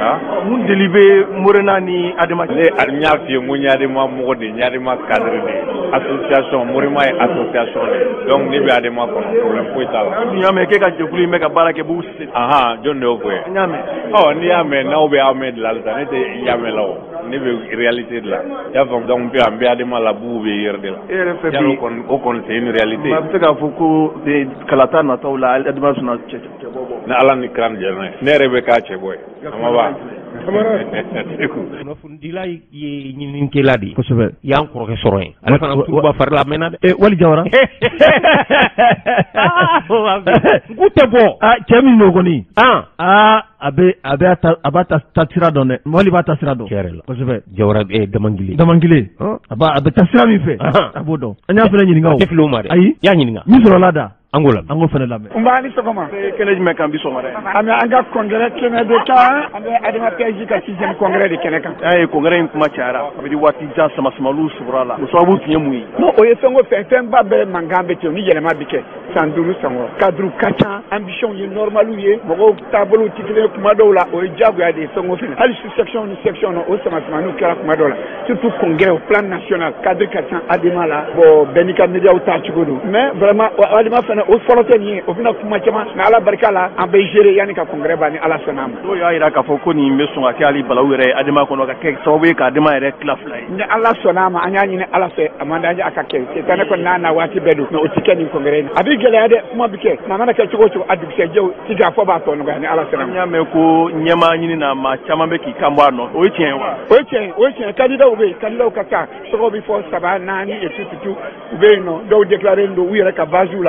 mun deli bɛ morena ni adama. ne n y'a f'i ye n ko ɲadima mɔgɔ de ɲadima cadre de association morima ye association de donc ne bɛ adama kɔnɔ problème foyi t'a la. n y'a mɛn k'e ka jɛkulu in bɛ ka baara kɛ b'u se. ahan jɔn de y'o fɔ ye. n y'a mɛn. ɔ n'i y'a mɛn n'aw bɛ aw mɛn de la sisan ne tɛ y'a mɛn la o ne bɛ réalité de la i y'a faamu donc an bɛ adama la buw bɛ yɛrɛ de la. e yɛrɛ fɛ bi o kɔni o kɔni c'est une réalité. a bɛ se k'a fɔ ko kalata nataw la adama sɔnna cɛ cɛ bɔ bɔ. ni ala ni kiran jɛ n'a ye ne yɛrɛ bɛ k'a cɛ bɔ ye. amaba. kunnafondila ye ɲininikɛla de ye kosɛbɛ y'an kɔrɔkɛ sɔrɔ yen ale fana tuba fari la mɛnna dɛ. ee wali jawara. k'u tɛ bɔ. aa cɛ min n'o kɔni. aa aa a bɛ a bɛ a b'a ta ta sira dɔn dɛ wali b'a ta sira dɔn. tiɲɛ yɛrɛ la kosɛbɛ. jawara ee damangile. damangile. a b'a a bɛ ta sira min fɛ. a b'o dɔn. an y'a fana ɲininka o. a tɛ fili o ma dɛ. ayi y'a ɲininka. min sɔrɔ la da. an k'o lamɛn. an k'o fana lamɛn. n b'a ni sɔgɔma. kɛnɛ jumɛn kan bi sɔgɔma dɛ. an bɛ an ka congrès kɛnɛ de kan an bɛ adama P S J ka sixième congrès de kɛnɛ kan. an ye congrès in kuma cayara a bɛ di waati jan sama-samaliw sugura la o sababu tun ye mun ye. non o ye fɛn o fɛn fɛnba bɛɛ mankan bɛ ten ni yɛlɛma bɛ kɛ san duuru san wɔɔrɔ cadre ka ca ambition ye normaliw ye mɔgɔw taabolow tɛ kelen ye kuma dɔw la o ye diyagoya de ye fɛn o fɛn hali sous section ni section na o sama-samaliw kɛra kuma dɔw la surtout congrès au plan national cadre ka ca adama la bon bɛɛ n'i ka médiaw ta cogo don mais vraiment adama fana o fɔlɔ tɛ nin ye o bɛna kuma caman mais ala barika la an bɛ gérer yanni ka congrès ban ni ala sɔnna a ma. n'o y'a yira k'a fɔ ko nin bɛ sɔn ka kɛ hali balawu yɛrɛ ye adama kɔnɔ ka kɛ sababu ye ka adama yɛrɛ tila fila ye. ni ala sɔnna a ma an y'a ɲini ala fɛ a man d'an ye a ka kɛ c'est ne kɔni n'a na waati bɛɛ don mais o tɛ kɛ nin congrès in na a bɛ gɛlɛya dɛ kuma bɛ kɛ maa mana kɛ cogo o cogo a dugusɛjɛw ti k'a fɔ b'a tɔ nɔgɔya ni ala sɔnna a ma. n y'a mɛn ko ɲɛmaa ɲini na maa caman bɛ k'i kan bɔ a nɔ o ye tiɲɛ ye wa. o ye tiɲɛ ye o ye tiɲɛ ye candidat bɛ yen candidat ka ca tɔgɔ bɛ fɔ saba naani et tout tout u bɛ yen nɔ dɔw déclaré don u yɛrɛ ka base la dɔw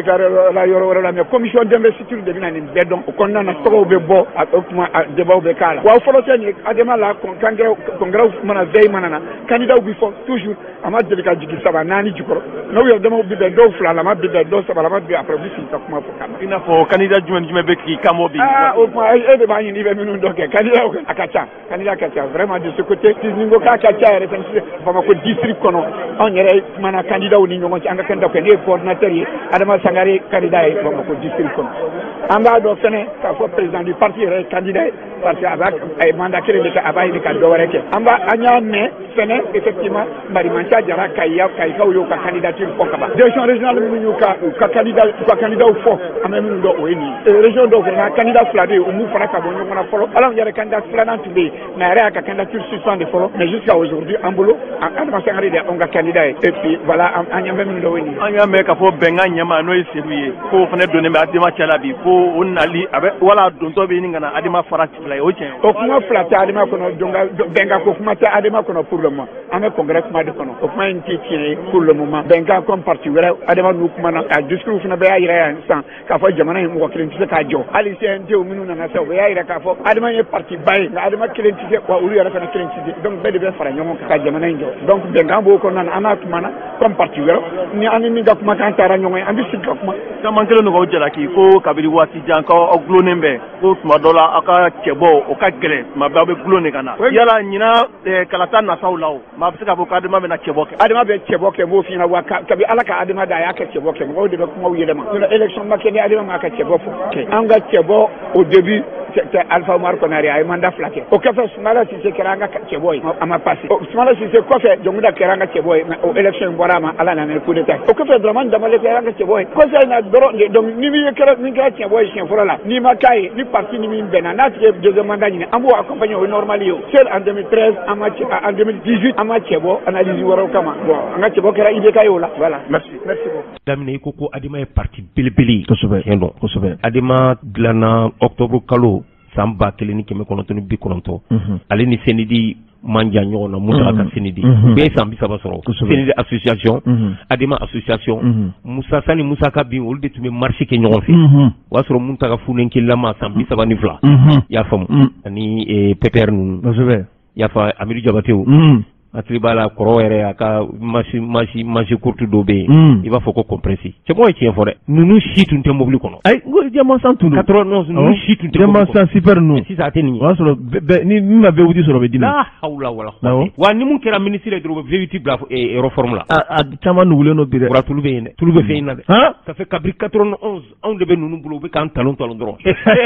déclaré la yɔrɔ wɛrɛ la mais commission d'investiture de bɛna nin bɛɛ dɔn o kɔnɔna na tɔgɔw bɛ bɔ a kuma débat bɛ k'a la wa fɔlɔ tɛ nin adama la congrès congrès mana veille mana na candidat bi fɔ toujours a ma deli ka jigin saba naani jukɔrɔ n'aw yɛrɛ damaw bi bɛn dɔw fila la ma bi bɛn dɔw saba la ma bi après bi sigi ka kuma fɔ kama i n'a fɔ candidat jumɛn jumɛn bɛ k'i kamo bi ah o kuma e de b'a ɲini i bɛ minnu dɔn kɛ candidat a ka ca candidat ka ca vraiment de ce côté ni ko k'a ka ca yɛrɛ fɛn Bamako district kɔnɔ anw yɛrɛ kumana candidat ni ɲɔgɔn cɛ an ka candidat kɛ ne ye coordinateur ye Adama Sangare candidat ye Bamako district kɔnɔ an b'a dɔn fɛnɛ k'a fɔ président du parti yɛrɛ ye candidat ye parce que a b'a a ye mandat kelen de kɛ a b'a ɲini ka dɔ wɛrɛ kɛ an b'a an y'a mɛn fɛnɛ effectivement Marimanca Jara Kayiya Kayikaw y'u ka candidature fɔ ka ban direction régionale minnu y'u ka u ka candidat u ka candidat fɔ an bɛ minnu dɔn o ye nin ye région dɔw fana candidat fila bɛ yen u m'u fana ka bɔ ɲɔgɔn na fɔlɔ ala yɛrɛ candidat filanan tun bɛ yen mais a yɛrɛ y'a ka candidature suspendue fɔlɔ mais jusqu'à aujourd'hui an bolo Adama Sangare de y'anw ka candidat ye et puis voilà an ɲɛ bɛ minnu dɔn o ye nin ye an y'a mɛn k'a fɔ bɛnkan ɲɛma n'o ye Seydou ye ko fana donnen bɛ Adama cɛla bi ko o nali a bɛ wala dontɔ bɛ ɲini ka na Adama fara fila ye o tiɲɛ o kuma fila tɛ Adama kɔnɔ bɛnkan ko kuma tɛ Adama kɔnɔ pour le moment an bɛ congrès kuma de kɔnɔ o kuma in tɛ tiɲɛ ye pour le moment bɛnkan comme parti wɛrɛ Adama n'u kuma na a discours fana bɛɛ y'a jira yan sisan k'a fɔ jamana in mɔgɔ kelen tɛ se k'a jɔ hali C N T o minnu nana sisan o y'a jira k'a fɔ Adama ye parti ba ye nka Adama kelen tɛ se wa olu yɛrɛ fana kelen tɛ se donc bɛɛ de bɛ fara ɲɔgɔn kan ka jamana in jɔ donc bɛnkan b'o kɔnɔna na an n'a kuma na comme parti wɛrɛ ni an ni min ka kumakan taara ɲɔgɔn ye an bɛ sigi ka kuma caman kelen nɔgɔw jalaki ko kabini waati jan k'aw gulonnen bɛ ko tuma dɔ la aw ka cɛbɔ o ka gɛlɛn tuma bɛɛ aw bɛ gulon de ka na yala ɲina kalata nasaw la o maa bɛ se k'a fɔ ko Adama bɛna cɛbɔ kɛ Adama bɛ cɛbɔ kɛ n b'o f'i ɲɛna wa kabi Ala ka Adama da a y'a kɛ cɛbɔ kɛ mɔgɔw de bɛ kumaw yɛlɛma n'o tɛ élection ma kɛ ni Adama m'a ka cɛbɔ fɔ an ka cɛbɔ au début c'est Alpha Omar Konare a ye mandat fila kɛ o kɔfɛ Sumala Sise kɛra an ka cɛbɔ ye a ma passé Sumala Sise kɔfɛ Jonkuda kɛra an ka cɛbɔ ye mais o élection in bɔra a ma Ala nana ni coup d'état o kɔfɛ Dramane Damale kɛra an ka cɛbɔ ye kɔfɛ na dɔrɔn donc ni min kɛra min kɛra cɛbɔ ye siɲɛ fɔlɔ la n'i ma k'a ye ni parti ni min bɛnna n'a tigi ye deuxième mandat ɲini an b'o accompagner o ye normal ye o seul en deux mille treize an ma en deux mille dix-huit an ma cɛbɔ analyse wɛrɛw kama bon an ka cɛbɔ kɛra I B K ye o la voilà merci merci beaucoup daminɛ i ko ko Adama ye parti belebele kosɛbɛ tiɲɛ don kosɛbɛ Adama dilanna octobre kalo san ba kelen ni kɛmɛ kɔnɔntɔn ni bi kɔnɔntɔn ale ni Senedi man jan ɲɔgɔn na Musa ka Senedi bɛɛ ye san bi saba sɔrɔ Senedi association Adama association Musa Sani Musa ka bin olu de tun bɛ marché kɛ ɲɔgɔn fɛ o y'a sɔrɔ Muntaka Funenkilama san bi saba ni fila i y'a faamu ani P P R ninnu i y'a fɔ Amidu Jabatew hakili b'a la kɔrɔ yɛrɛ a ka masi masi masi courte dɔ bɛ yen i b'a fɔ ko compressé cɛmɔgɔ ye tiɲɛ fɔ dɛ ninnu si tun tɛ mobili kɔnɔ ayi n ko jɛmansan tun don quatre-vingt-onze ninnu si tun tɛ jɛmansan super ninnu sisan a tɛ nin ye o y'a sɔrɔ ni min ma bɛɛ wuti sɔrɔ o bɛ dimi la hawla wala wa ni mun kɛra ministre ye dɔrɔn u bɛ V huit bila réforme la a caman nugulen don bi dɛ wara tulu bɛ yen dɛ tulu bɛ fɛn in na dɛ ça fait kabiri quatre-vingt-onze anw de bɛ ninnu bolo u bɛ k'an talon talon dɔrɔn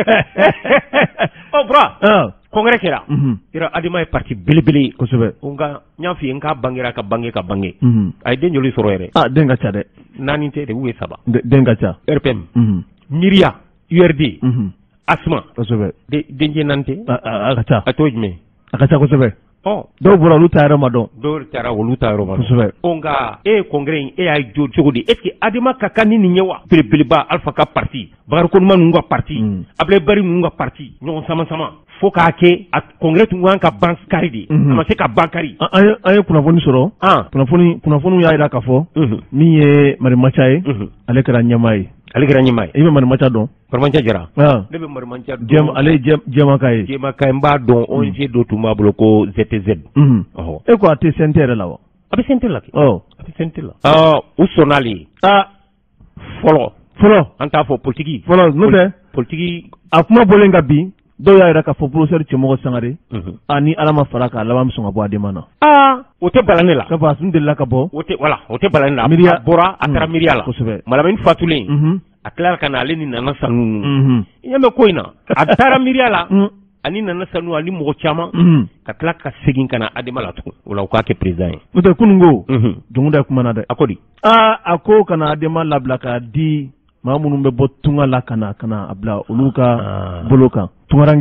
ɔ bura congrès kɛra ira Adama ye parti belebele kosɛbɛ nka n y'a f'i ye n k'a bangera ka bange ka bange a ye den joli sɔrɔ yɛrɛ ah den ka ca dɛ naani tɛ de ou ye saba den ka ca R P M Miria U R D Asma kosɛbɛ dencɛ naani tɛ a ka ca a t'o jumɛn a ka ca kosɛbɛ ɔ dɔw bɔra olu ta yɛrɛ ma dɔn dɔw taara olu ta yɔrɔ ma kosɛbɛ nka e ye congrès in e y'a jɔ cogo di est ce que Adama ka kan ni nin ye wa belebeleba Alpha ka parti Bakari Konuma ninnu ka parti Ablaye Bari ninnu ka parti ɲɔgɔn sama sama fo k'a kɛ a congrès tun kan ka ban kari de a ma se ka ban kari an ye kunnafoni sɔrɔ kunnafoni kunnafoniw y'a jira k'a fɔ min ye Marimaca ye ale kɛra ɲɛmaa ye ale kɛra ɲɛmaa ye i bɛ Marimaca dɔn Marimaca Jara ne bɛ Marimaca dɔn ale ye jɛmaka ye jɛmaka n b'a dɔn O N G dɔ tun b'a bolo ko Z T Z e ko a tɛ C N T yɛrɛ la wa a bɛ C N T la kɛ a bɛ C N T la u sɔnna ale ye fɔlɔ fɔlɔ an t'a fɔ politique fɔlɔ n'o tɛ politique a kuma bɔlen ka bin dɔw y'a jira k'a fɔ professeur Cɛmɔgɔ Sangare ani Ala ma fara k'a laban bɛ sɔn ka bɔ Adama na aa o tɛ balani la sabu a sun delila ka bɔ o tɛ voilà o tɛ balani la a bɔra a taara miiriya la kosɛbɛ Malamini fatulen a tilara ka na ale ni Nana Sanu i ɲɛ bɛ ko in na a taara miiriya la ani Nana Sanu ani mɔgɔ caman ka tila ka segin ka na Adama la tugun o la u k'a kɛ président ye n'o tɛ kunun ko Jonkuda kumana dɛ a ko di aa a ko kana Adama labila ka di maa minnu bɛ bɔ tunga la ka na ka na a bila olu ka bolo kan tungarankew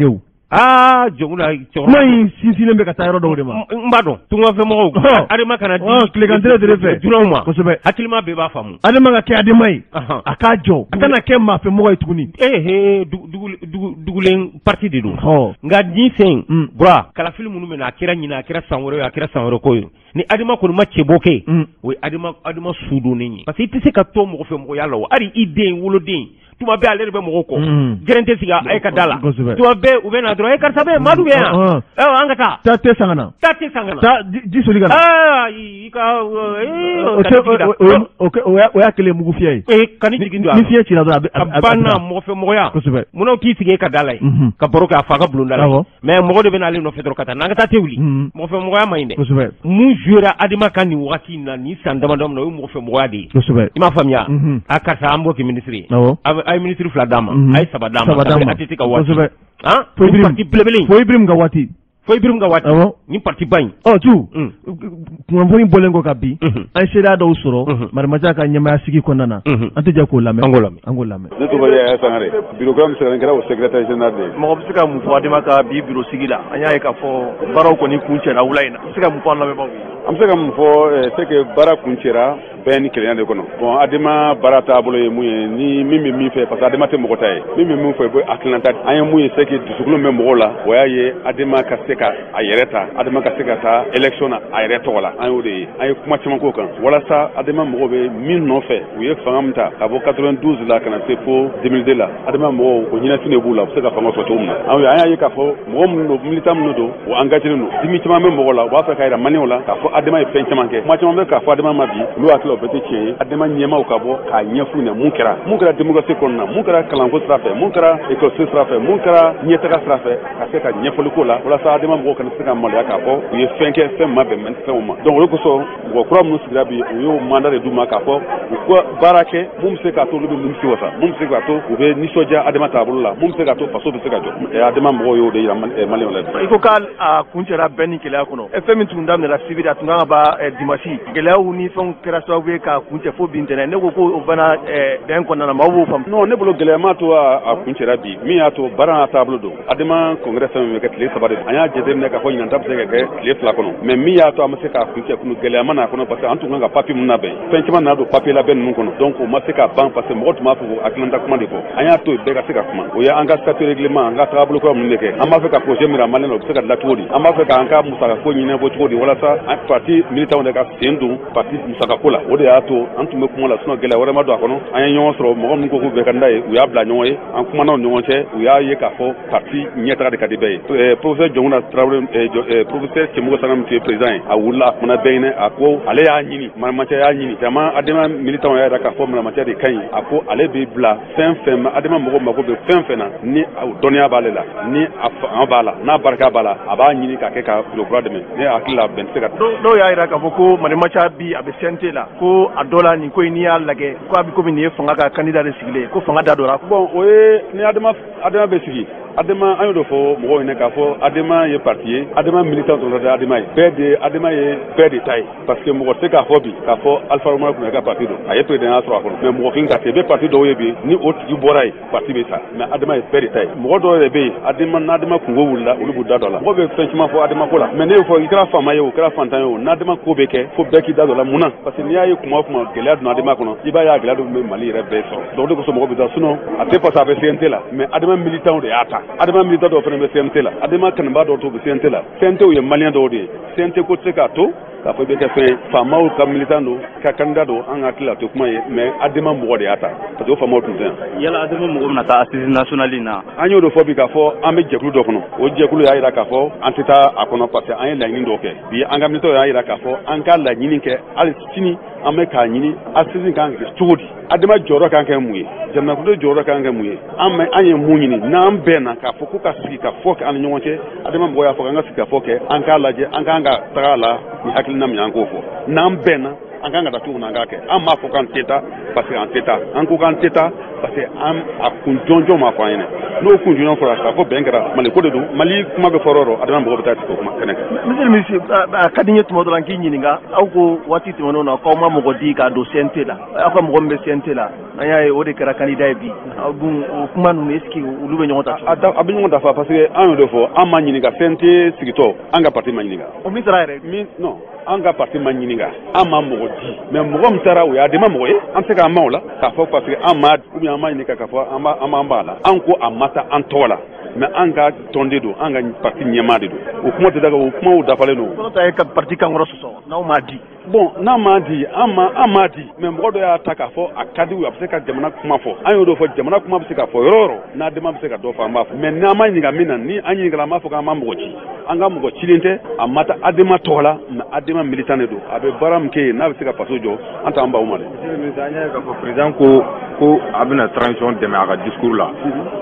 ah jongula kuma in sinsilen bɛ ka taa yɔrɔ dɔw de ma n b'a dɔn tunga fɛ mɔgɔw adama kana di tilegantere de fɛ dunanw ma kosɛbɛ hakilima bɛɛ b'a faamu adama ka kɛ adama ye a k'a jɔ a kana kɛ maa fɛ mɔgɔ ye tuguni eh dugulen parti de don nka ni fɛn bura kalafili minnu bɛ na a kɛra ɲina a kɛra san wɛrɛ a kɛra san wɛrɛ ko ye ni adama kɔni ma cɛbɔ kɛ o ye adama adama su donnen ye parce que i tɛ se ka to mɔgɔ fɛ mɔgɔya la o hali i den woloden tuma bɛɛ ale de bɛ mɔgɔw kɔ gɛrɛn tɛ sigi a ka da la tuma bɛɛ u bɛ na dɔrɔn e karisa bɛ madu bɛ yan an ka taa taa tɛ san ka na taa tɛ san ka na taa ji soli ka na aa i ka o y'a kelen mugu fiyɛ ye ee ka ni jigin don a ni fiɲɛ cira dɔrɔn a bɛ banna mɔgɔ fɛ mɔgɔya kosɛbɛ munna k'i sigi e ka da la ye ka baro kɛ a fa ka bulonda la mais mɔgɔ de bɛ n'ale nɔfɛ dɔrɔn ka taa n'an ka taa tɛ wuli mɔgɔ fɛ mɔgɔya ma ɲi dɛ kosɛbɛ mun jouera adama kan nin wagati in na ni san damadɔ na o ye mɔgɔ fɛ mɔgɔya de ye kosɛbɛ i m'a faamuya a karisa an b'o kɛ minisiri ye a ye minisiri fila d'a ma a ye saba d'a ma a tɛ se ka waati ah ni parti belebele fo Ibrahim ka waati fo Ibrahim ka waati ni parti ba in ɔ tu kunnafoni bɔlen kɔ ka bi an seereya dɔw sɔrɔ Mariamaja ka ɲɛmaaya sigi kɔnɔna na an tɛ jɛ k'o lamɛn an k'o lamɛn an k'o lamɛn ne tɔgɔ ye Yaya Sangare bureaucramme sɛbɛnni kɛra o secrétaire général de ye mɔgɔ bɛ se ka mun fɔ Adama ka bi bureau sigi la an y'a ye k'a fɔ baaraw kɔni kun cɛra wula in na a bɛ se ka mun fɔ an lamɛnbagaw ye an bɛ se ka mun fɔ c'est que baara kun cɛra bɛɛ ni kelenya de kɔnɔ bon Adama baara taabolo ye mun ye ni min bɛ min fɛ parce que Adama tɛ mɔgɔ ta ye min bɛ min fɔ i bɛ hakilinata an ye mun ye c'est que dusukolo bɛ mɔgɔw la o y'a ye Adama ka se ka a yɛrɛ ta Adama ka se ka taa élection na a yɛrɛ tɔgɔ la an y'o de ye an ye kuma caman k'o kan walasa Adama mɔgɔw bɛ min nɔfɛ u ye fanga min ta ka bɔ quatre-vingt-douze la ka na se fo deux mille deux la Adama mɔgɔw o ɲɛnasini de b'u la u bɛ se ka fanga sɔrɔ cogo min na an y'a ye k'a fɔ mɔgɔ minnu don militant minnu don o engagé don dimi caman bɛ mɔgɔ la u b'a fɛ ka yira maliyɛnw la k'a fɔ Adama ye fɛn caman kɛ kuma caman bɛ k'a fɔ Adama ma bi olu hakili o bɛɛ tɛ tiɲɛ ye Adama ɲɛmaw ka bɔ k'a ɲɛf'u ɲɛna mun kɛra mun kɛra démocratie kɔnɔna mun kɛra kalanko sira fɛ mun kɛra école sira fɛ mun kɛra ɲɛtaga sira fɛ ka se ka ɲɛfɔli k'o la walasa Adama mɔgɔw kana se ka maloya k'a fɔ u ye fɛn kɛ fɛn ma bɛn fɛnw ma donc o de kosɔn mɔgɔ kura minnu sigira bi u y'o mandat de d'u ma k'a fɔ u ka baara kɛ mun bɛ se k'a to olu bɛ nimisi wasa mun bɛ se k'a to u bɛ nisɔndiya Adama taabolo la mun bɛ se k'a to faso bɛ se ka jɔ Adama mɔgɔw y'o de yira maliyɛnw la i ko k'a kun cɛra bɛɛ ni gɛlɛya kɔnɔ fɛn min tun daminɛna sibiri a tun kan ka ban dimanche gɛlɛyaw ni fɛnw kɛra sababu ye k'a kun cɛ fo bi ntɛnɛn ne ko ko o banna bɛn kɔnɔna na maaw b'o faamu non ne bolo gɛlɛya m'a to a kun cɛra bi min y'a to baara n'a taabolo don Adama congrès fɛn min bɛ kɛ tile saba de don an y'a jateminɛ k'a fɔ ɲinanta bɛ se ka kɛ tile fila kɔnɔ mais min y'a to an ma se k'a kun cɛ kunu gɛlɛya ma n'a kɔnɔ parce que an tun kan ka papier mun labɛn fɛn caman nana don papier labɛn ninnu kɔnɔ donc o ma se k'a ban parce que mɔgɔ tun b'a fɔ ko hakilina kuma de fɔ an y'a to yen bɛɛ ka se ka kuma o ye an ka statut règlement an ka taabolo kura minnu de kɛ an b'a fɛ ka projet min maliyɛnw na o bɛ se ka dilan cogo di an b'a fɛ k'an ka musakako ɲinɛ bɔ cogo di walasa an parti militant de ka sen don parti musakako la o de y'a to an tun bɛ kuma la sinon gɛlɛya wɛrɛ ma don a kɔnɔ an ye ɲɔgɔn sɔrɔ mɔgɔ minnu ko k'u bɛɛ ka da ye u y'a bila ɲɔgɔn ye an kumana ɲɔgɔn cɛ u y'a ye k'a fɔ parti ɲɛtaga de ka di bɛɛ ye professeur Jɔnkuna Tarawele professeur Cɛmɔgɔ Sanga min tun ye président ye a wulila a kumana bɛɛ ɲinɛ a ko ale y'a ɲini Mariamaja y'a ɲini jama Adama militant y'a yira k'a fɔ Mariamaja de ka ɲi a ko ale bɛ bila fɛn fɛn ma Adama mɔgɔw mako bɛ fɛn fɛn na ni dɔnniya b'ale la ni a fanga b'a la n'a barika b'a la a b'a ɲini k'a kɛ ka bureau kura dɛmɛ ne hakili la bɛn tɛ se ka dɔw y'a yira k'a fɔ ko Mariamaja bi a bɛ C N T la ko a dɔ la nin ko in n'i y'a lajɛ ko a bɛ komi nin ye fanga ka candidat de sigilen ko fanga da dɔra bon o ye ni Adama Adama bɛ sigi Adama an y'o de fɔ mɔgɔw ɲɛna k'a fɔ Adama ye parti ye Adama militant dɔrɔn tɛ Adama ye bɛɛ de Adama ye bɛɛ de ta ye parce que mɔgɔ tɛ k'a fɔ bi k'a fɔ Alpha Romaro tun bɛ ka parti don a ye président ya sɔrɔ a kɔnɔ mais mɔgɔ kelen ta tɛ i bɛ parti dɔw ye bi ni o tigi bɔra ye parti bɛ sa mais Adama ye bɛɛ de ta ye mɔgɔ dɔw yɛrɛ bɛ yen Adama n'Adama kungo wulila olu b'u da dɔ la mɔgɔ bɛ fɛn caman fɔ Adama ko la mais ne y'o fɔ i kɛra faama ye o kɛra fantan ye o n'Adama ko bɛ kɛ fo bɛɛ k'i da dɔ la mun na parce que n'i y'a ye kuma o kuma gɛlɛya donna Adama kɔnɔ i b'a ye a gɛlɛya dɔ bɛ Mali yɛrɛ bɛɛ sɔrɔ donc o de kosɔn mɔgɔ bɛ taa sinon a tɛ parce que a bɛ C N T la mais Adama militant de y'a ta Adama militant dɔw fana bɛ C N T la Adama kanubaa dɔw to bɛ C N T la C N T ye maliyɛn dɔw de ye C N T ko tɛ se k'a to k'a fɔ i bɛ kɛ fɛn faamaw ka militant don ka candidat don an ka hakili la o tɛ kuma ye mais Adama mɔgɔ de y'a ta parce que o faamaw tun tɛ yan. Yala Adama mɔgɔ bɛna taa assise nationale na. an y'o de fɔ bi k'a fɔ an bɛ jɛkulu dɔ kɔnɔ o jɛkulu y'a jira k'a fɔ an tɛ taa a kɔnɔ parce que an ye laɲini dɔw kɛ bi an ka militants y'a jira k'a fɔ an ka laɲini kɛ hali sini an bɛ k'a ɲini assise kan ka kɛ cogo di Adama jɔyɔrɔ kan kɛ mun ye jamanakuntigi jɔyɔrɔ kan kɛ mun ye an mɛ an ye mun ɲini n'an bɛnna k'a fɔ ko ka sigi ka fɔ kɛ an ni ɲɔgɔn cɛ Adama mɔgɔ y'a fɔ k'an ka sigi ka fɔ kɛ an k'a lajɛ an k'an ka taga a la ni hakilina min an k'o fɔ n'an bɛnna an kan ka taa cogo min na an k'a kɛ an m'a fɔ k'an tɛ taa parce que an tɛ taa an ko k'an tɛ taa parce que an a kun jɔnjɔn m'a fɔ an ɲɛna n'o kun jɔn fɔra k'a fɔ bɛn kɛra mali ko de don mali kuma bɛ fɔra yɔrɔ adama mɔgɔ bɛ taa sigi o kuma kɛnɛ kan. monsieur le ministre a ka di n ye tuma dɔ la n k'i ɲininka aw ko waati tɛmɛnenw na k'aw ma mɔgɔ di k'a don C N T la aw ka mɔgɔ min bɛ C N T la an y'a ye o de kɛra candidat ye bi aw dun o kuma ninnu est ce que olu bɛ ɲɔgɔn ta. a bɛ ɲɔgɔn dafa parce que an y'o de fɔ an ma ɲininka C N T sigitɔ an ka parti ma ɲininka. o min taara yɛrɛ. min non an ka parti ma ɲininka an ma mɔgɔ di mais mɔgɔ min taara o y'a di ma mɔgɔ ye an tɛ se k'an ma o la k'a fɔ parce que an ma ou bien an ma ɲininka k'a fɔ an b'a an b'an b'a la an ko a ma taa an tɔgɔ la mais an ka tɔn de don an ka parti ɲɛmaa de don o kuma tɛ daga o kumaw dafalen don. kɔrɔ ta ye ka parti kankɔrɔ sɔsɔ n'aw m'a di. bon n'a m'a di an ma an m'a di mais mɔgɔ dɔ y'a ta k'a fɔ a ka di u a bɛ se ka jamana kuma fɔ an y'o de fɔ jamana kuma bɛ se ka fɔ yɔrɔ yɔrɔ n'a dɛmɛ bɛ se ka dɔ fɔ an b'a fɔ mais n'an ma ɲininka min na ni an ɲininka an b'a fɔ k'an ma mɔgɔ ci an ka mɔgɔ cilen tɛ a ma taa adama tɔgɔ la mais adama militant de don a bɛ baara min kɛ yen n'a bɛ se ka faso jɔ an t'an baw ma dɛ. monsieur le ministre an y'a ye k'a fɔ président ko ko a bɛna transition dɛmɛ a ka discours la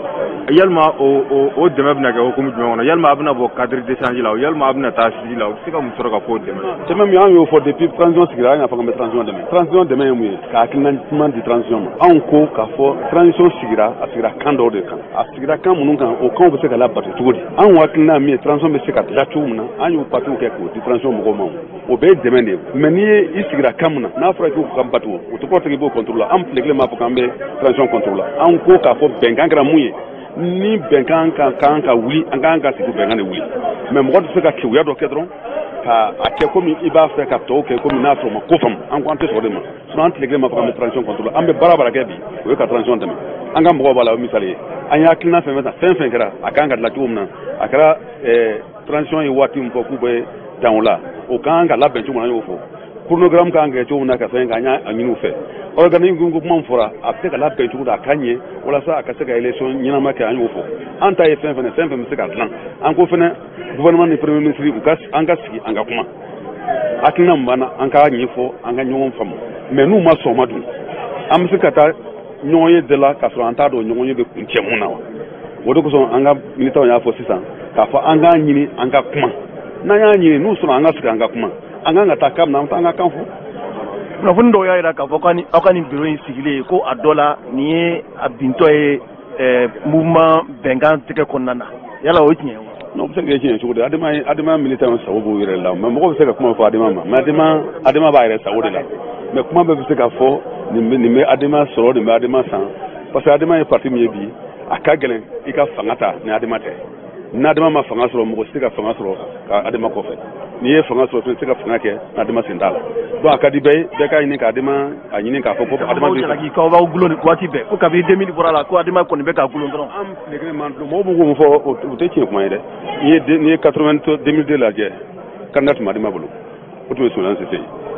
yalima o o o dɛmɛ bɛna kɛ hukumu jumɛn kɔnɔ yalima a bɛna bɔ cadre d'échange la yalima a bɛna taa sigi la o bɛ se ka mun sɔrɔ ka fɔ o dɛmɛ. dɛmɛ min an y'o fɔ depuis transition sigira an y'a fɔ k'an bɛ transition dɛmɛ transition dɛmɛ ye mun ye ka hakilina ɲuman di transition ma anw ko k'a fɔ transition sigira a sigira kan dɔw de kan a sigira kan minnu kan o kanw bɛ se ka labato cogo di anw hakilina min ye transition bɛ se ka dilan cogo min na an y'o papiyew kɛ k'o di transition mɔgɔw ma o bɛɛ ye dɛmɛ de ye mais n'i ye i sigira kan min na n'a fɔra k'o ka bato o tɛ kɔrɔ tɛ k'i b'o contrôle la an tile kelen b'a fɔ k'an bɛ transition contrôle la anw ko k'a fɔ bɛnkan kɛra mun ye ni bɛnkan kan kan ka wuli an kan ka sigi bɛnkan de wuli mais mɔgɔ tɛ se ka kewuya dɔ kɛ dɔrɔn ka a kɛ komi i b'a fɛ ka tɔw kɛ komi n'a sɔrɔ ma ko faamu an ko an tɛ sɔrɔ de ma sinon an tile kelen b'a fɔ k'an bɛ transition contrôle an bɛ baara baara kɛ bi o ye ka transition dɛmɛ an ka mɔgɔw b'a la o misali ye an y'a hakilina fɛn fɛn ta fɛn fɛn kɛra a kan ka dilan cogo min na a kɛra transition ye waati min fɔ k'u bɛ dan o la o kan ka labɛn cogo min na an y'o fɔ chronogramme kan ka kɛ cogo min na ka fɛn k'an y'a ɲini u fɛ organisme ko kuma min fɔra a bɛ se ka labɛn cogo da a ka ɲɛ walasa a ka se ka élection ɲɛnama kɛ an y'o fɔ an ta ye fɛn fɛn fɛn fɛn bɛ se ka dilan an ko fɛnɛ gouvernement ni premier ministre u ka an ka sigi an ka kuma hakilina min b'an na an ka ɲɛfɔ an ka ɲɔgɔn faamu mais n'u ma sɔn ma dun an bɛ se ka taa ɲɔgɔn ye de la k'a sɔrɔ an t'a dɔn ɲɔgɔn ye bɛ kun cɛ mun na wa o de kosɔn an ka militaires y'a fɔ sisan k'a fɔ an k'a ɲini an ka kuma n'an y'a ɲini n'u sɔnna an ka sigi an ka kuma an kan ka taa kan min na an bɛ taa an ka kan fɔ. kunnafoni dɔw y'a jira k'a fɔ aw ka nin bureau in sigilen ko a dɔ la nin ye a bintɔ ye mouvement bɛnkan tɛgɛ kɔnɔna na yala o ye tiɲɛ ye wa. non bɛ se ka kɛ tiɲɛ cogo di adama adama militaire sago b'u yɛrɛ la mais mɔgɔw bɛ se ka kuma fɔ adama ma mais adama adama b'a yɛrɛ sago de la mais kuma bɛɛ bɛ se ka fɔ nin bɛ nin bɛ adama sɔrɔ nin bɛ adama san parce que adama ye parti min ye bi a ka gɛlɛn i ka fanga ta ni adama tɛ ni adama ma fanga sɔrɔ mɔgɔ si tɛ ka fanga sɔrɔ ka adama kɔfɛ n'i ye fanga sɔrɔ fɛn tɛ se ka fanga kɛ ni adama sen t'a la donc a ka di bɛɛ ye bɛɛ k'a ɲini ka adama a ɲini k'a fɔ ko adama bɛ jalaki k'aw b'aw gulon nin waati bɛɛ ko kabini deux mille bɔra la ko adama kɔni bɛ k'a gulon dɔrɔn. an tile kelen man dɔn mɔgɔw b'o mun fɔ o tɛ tiɲɛ kuma ye dɛ n'i ye n'i ye quatre-vingt deux mille deux lajɛ candidat tun bɛ adama bolo o tun ye Sumana Sise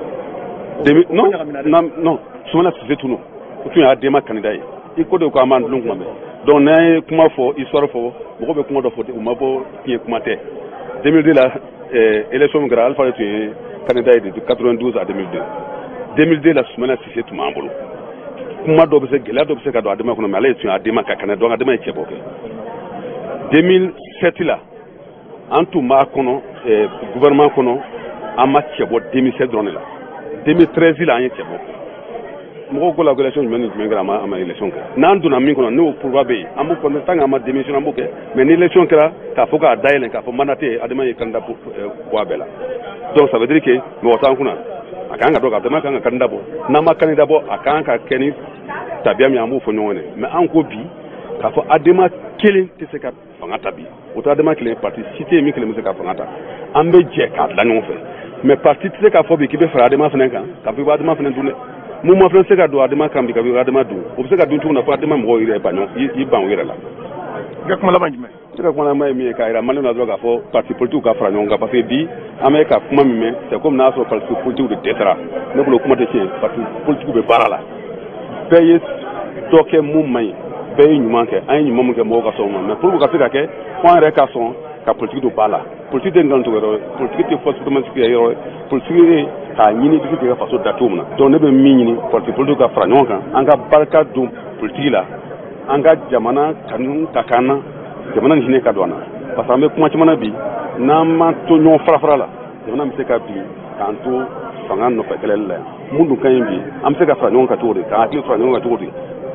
ye non non non Sumana Sise tun don o tun ye adama candidat ye i ko de ko an b'an dulon kuma bɛɛ donc n'an ye kuma fɔ histoire fɔ mɔgɔ bɛ kuma dɔ fɔ u ma bɔ tiɲɛ kuma tɛ deux mille deux la élection min kɛra Alpha de tun ye candidat ye de quatre-vingt-douze à deux mille deux deux mille deux la Sumana Sise tun b'an bolo kuma dɔ bɛ se gɛlɛya dɔ bɛ se ka don adama kɔnɔ mais ale tun ye adama ka kɛnɛ donc adama ye cɛ bɔ kɛ deux mille sept la an tun b'a kɔnɔ gouvernement kɔnɔ an ma cɛ bɔ deux mille sept dɔrɔn de la deux mille treize la an ye cɛ bɔ mɔgɔw ko la ko élection jumɛn ni jumɛn kɛra a ma a ma élection kɛ n'an donna min kɔnɔ n'o pouvoir bɛ yen an b'o fɔ tant qu'an ma démission an b'o kɛ mais ni élection kɛra k'a fɔ k'a dayɛlɛ k'a fɔ mandat tɛ yen adama ye candidat bɔ a bɛɛ la donc ça veut dire que mɔgɔ t'an kunna a kan ka dɔn k'a adama kan ka candidat bɔ n'an ma candidat bɔ a kan ka kɛ ni tabiya min an b'o fɔ ɲɔgɔn ye mais an ko bi k'a fɔ adama kelen tɛ se ka fanga ta bi o tɛ adama kelen parti si tɛ yen min kelen bɛ se ka fanga ta an bɛ jɛ k'a dilan ɲɔgɔn fɛ mais parti tɛ se k'a fɔ bi k'i bɛ fara adama fana kan k'a fɔ i bɛ adama fana dun dɛ mun ma fana se ka don adama kan bi ka bɛ adama dun o bɛ se ka dun cogo min na fo adama mɔgɔw yɛrɛ ban i ban o yɛrɛ la. i ka kuma laban jumɛn. ne ka kuma laban ye min ye k'a jira maliɲɛnw na dɔrɔn k'a fɔ parti politique ka fara ɲɔgɔn kan parce que bi an bɛ ka kuma min mɛn c'est comme n'a sɔrɔ parti politique de dɛsɛra ne bolo kuma tɛ tiɲɛ parti politique bɛ baara la bɛɛ ye dɔ kɛ mun man ɲi bɛɛ ye ɲuman kɛ an ye ɲuman min kɛ mɔgɔw ka sɔn o ma mais pour que ka se ka kɛ fo an yɛrɛ ka sɔn ka politique don ba la politique tɛ nkalon tigɛ yɔrɔ ye politique tɛ force diplomatique kɛ yɔrɔ ye politique ye k'a ɲini bɛ se k'i ka faso da cogo min na donc ne bɛ min ɲini parti politique ka fara ɲɔgɔn kan an ka barika don politique la an ka jamana kanu ka kan na jamana ni hinɛ ka don an na parce que an bɛ kuma caman na bi n'an ma to ɲɔgɔn fara fara la jamana bɛ se ka bin k'an to fanga nɔfɛ kɛlɛli la yan mun dun ka ɲi bi an bɛ se ka fara ɲɔgɔn kan cogo di k'an hakili fara ɲɔgɔn kan cogo di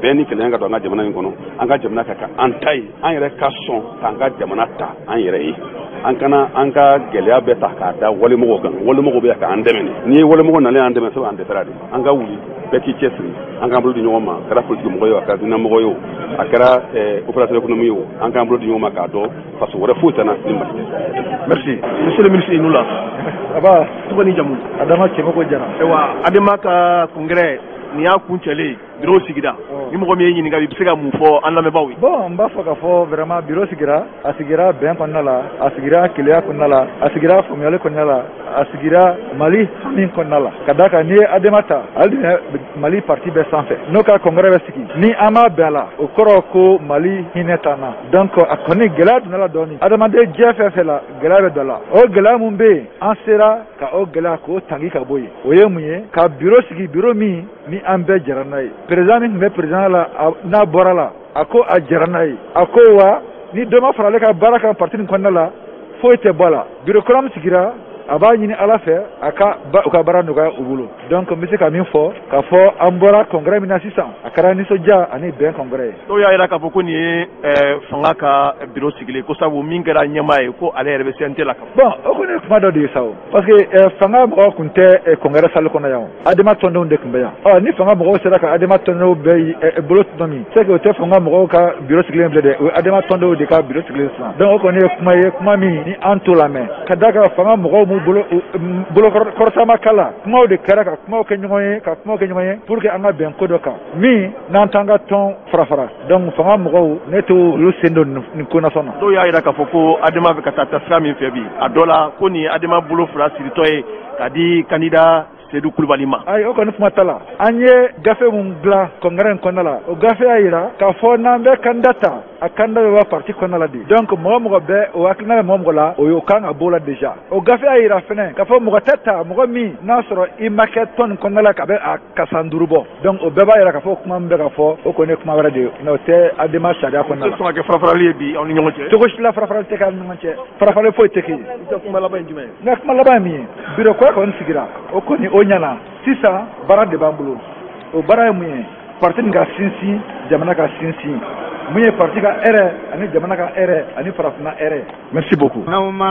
bɛn ni kɛlɛ ka don an ka jamana in kɔnɔ an ka jamana ka kɛ an ta ye an yɛrɛ ka sɔn k'an ka jamana ta an yɛrɛ ye an kana an ka gɛlɛya bɛɛ ta k'a da walimɔgɔw kan walimɔgɔw bɛ k'an dɛmɛ n'i ye walimɔgɔ nalen an dɛmɛ sɛbɛn an dɛsɛra de an ka wuli bɛɛ k'i cɛ siri an k'an bolo di ɲɔgɔn ma a kɛra politiki mɔgɔ ye a kɛra dunamɔgɔ ye a kɛra opérateur économique ye an k'an bolo di ɲɔgɔn ma k'a dɔn faso wɛrɛ foyi tɛ na ni Mali tɛ. Merci monsieur le ministre Inula. Aba tɔgɔ ni jamu. Adama Cɛmɔgɔ Jara. Ayiwa Adama ka congrès ni y'a kuncɛlen bureau sigira ni mɔgɔ min ye ɲininka i bɛ se ka mun fɔ an lamɛnbaaw ye. Bon n b'a fɔ k'a fɔ vraiment bureau sigira a sigira bɛn kɔnɔna la a sigira keleya kɔnɔna la a sigira faamuyali kɔnɔna la a sigira Mali hami kɔnɔna la ka d'a kan n'i ye Adama ta ale de Mali parti bɛɛ sanfɛ n'o ka congrès bɛ sigi ni an m'a bɛn a la o kɔrɔ ko Mali hinɛ t'an na donc a kɔni gɛlɛya donna la dɔɔnin adamaden diɲɛ fɛn fɛn la gɛlɛya bɛ dɔ la o gɛlɛya mun bɛ yen an sera ka o gɛlɛya k'o tangi ka bɔ yen o ye mun ye ka bureau sigi bureau min ni an bɛɛ jɛra n'a ye président min tun bɛ président la n'a bɔra la a ko a jɛra n'a ye a ko wa ni dɔ ma fara ale ka baara kan parti nin kɔnɔna la foyi tɛ bɔ a la bureau kura min sigira a b'a ɲini ala fɛ a ka u ka baara nɔgɔya u bolo donc n bɛ se ka min fɔ k'a fɔ an bɔra congrès min na sisan a kɛra nisɔndiya ani bɛn congrès ye. dɔw y'a jira k'a fɔ ko nin ye fanga ka bureau sigilen ko sabu min kɛra ɲɛmaa ye ko ale yɛrɛ bɛ C N T la kan. bon o kɔni ye kuma dɔ de ye sa o parce que fanga mɔgɔw tun tɛ congrès salle kɔnɔ yan o adama tɔndenw de tun bɛ yan ɔ ni fanga mɔgɔw sera ka adama tɔndenw bɛɛ bolo tɔn min c'est que o tɛ fanga mɔgɔw ka bureau sigilen filɛ dɛ o ye adama tɔndenw de ka bureau sigilen sisan donc o kɔni ye kuma ye kuma min ni an t'o lamɛn ka d'a kan fanga mɔgɔw m'u bolo bolokɔrɔsama kala kumaw de kɛra ka kumaw kɛ ɲɔgɔn ye ka kumaw kɛ ɲɔgɔn ye pour que an ka bɛn ko dɔ kan min n'an t'an ka tɔn fara fara donc fanga mɔgɔw ne t'o olu sen don nin ko nasɔn na. dɔw y'a jira k'a fɔ ko adama bɛ ka taa tasira min fɛ bi a dɔ la ko nin adama bolo fila siritɔ ye k'a di candidat Seydou Kulubali ma. ayi o kɔni kuma t'a la an ye gafe mun dilan congrès in kɔnɔna la o gafe y'a jira k'a fɔ n'an bɛ candidat ta a candidat bɛ bɔ parti kɔnɔna la de donc mɔgɔ mɔgɔ bɛ o hakilina bɛ mɔgɔ mɔgɔ la o y'o kan ka bɔ la déjà o gafe y'a jira fɛnɛ k'a fɔ mɔgɔ tɛ ta mɔgɔ min n'a sɔrɔ i ma kɛ tɔn nin kɔnɔna la ka bɛ a ka san duuru bɔ donc o bɛɛ b'a jira k'a fɔ kuma min bɛ ka fɔ o kɔni ye kuma wɛrɛ de ye n'o tɛ adama sariya kɔnɔna la. o tɛ sɔn ka kɛ farafarali ye bi aw ni ɲɔgɔn cɛ. cogo si la farafarali tɛ kɛ aw ni ɲɔgɔn cɛ farafarali foyi tɛ kɛ yen. i ka kuma laban ye jumɛn ye. n ka kuma laban ye min ye bureau kura kɔni sigira o kɔni o ɲɛna sisan baara de b'an bolo o baara ye mun ye parti nin ka sinsin jamana ka sinsin mun ye parti ka hɛrɛ ani jamana ka hɛrɛ ani farafinna hɛrɛ. merci beaucoup.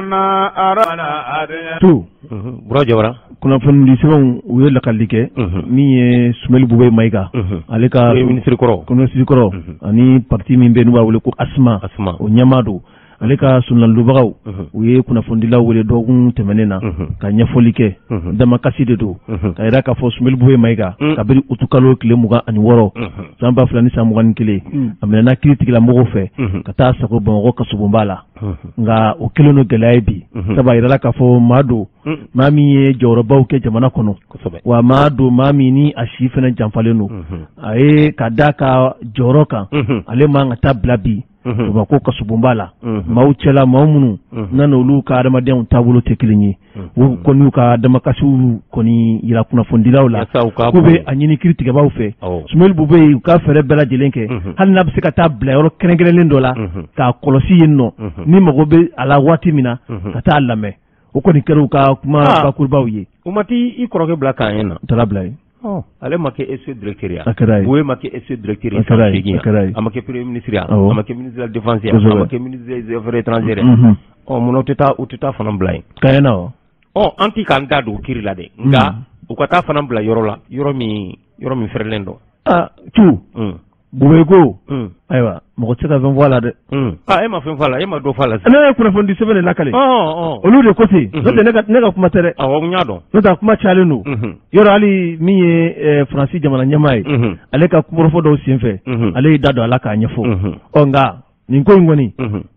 tout Bura Jawara kunnafoni sɛbɛnw u ye lakali kɛ min ye Sumeli Bube Mayiga ale ka ministre kɔrɔ ministre kɔrɔ ani parti min bɛ n'u b'a wele ko Asma o ɲɛmaa don ale ka sunnalubagaw u ye kunnafonidilaw wele dɔgɔkun tɛmɛnen na ka ɲɛfɔli kɛ damakasi de don ka yira k'a fɔ Sumeli Bube Mayiga kabiri utu kalo tile mugan ani wɔɔrɔ san ba fila ni san mugan ni kelen a minɛna kiiri tigilamɔgɔw fɛ ka taa sago Bamakɔ kasobonba la nka o kelen no gɛlɛya ye bi sabu a yirala k'a fɔ maa don maa min ye jɔyɔrɔbaw kɛ jamana kɔnɔ wa maa don maa min ni a si fana janfalen don a ye ka da ka jɔyɔrɔ kan ale man ka taa bila bi Bamakɔ kasobonba la maaw cɛla maa minnu nana olu ka adamadenw taabolo tɛ kelen ye u kɔni y'u ka damakasiw kɔni yira kunnafonidilaw la k'u bɛ a ɲini kiiri tigɛbaaw fɛ Sumeli Bube u ka fɛɛrɛ bɛɛ lajɛlen kɛ hali n'a bɛ se ka taa bila yɔrɔ kɛrɛnkɛrɛnlen dɔ la k'a kɔlɔsi yen nɔ ni mago bɛ a la waati min na ka taa lamɛn o kɔni kɛra u ka kuma bakurubaw ye. o ma t'i i kɔrɔkɛ bila k'an ye na. n taara bila ye. ale ma kɛ S E directeur ya a kɛra ye Bube ma kɛ S E directeur ya san segin ya a ma kɛ premier ministre ya a ma kɛ ministre de la défense ya a ma kɛ ministre des affaires étrangères ya ɔ mun na u tɛ taa u tɛ taa fana bila ye. k'an ye na wa. ɔ an ti k'an da don kiiri la dɛ nka u ka taa fana bila yɔrɔ la yɔrɔ min yɔrɔ min fɛrɛlen dɔn. aa tu Bube ko ayiwa mɔgɔ tɛ se ka fɛn fɔ a la dɛ. aa e ma fɛn fɔ a la e ma dɔ fɔ a la. ne ye kunnafonidi sɛbɛn de lakale. olu de ko ten n'o tɛ ne ka kuma tɛ dɛ. awɔ n y'a dɔn. n'o tɛ a kuma cayalen don. yɔrɔ hali min ye Faransi jamana ɲɛmaa ye. ale ka kumafɔ dɔw senfɛ. ale y'i da don a la k'a ɲɛfɔ. ɔ nka nin ko in kɔni.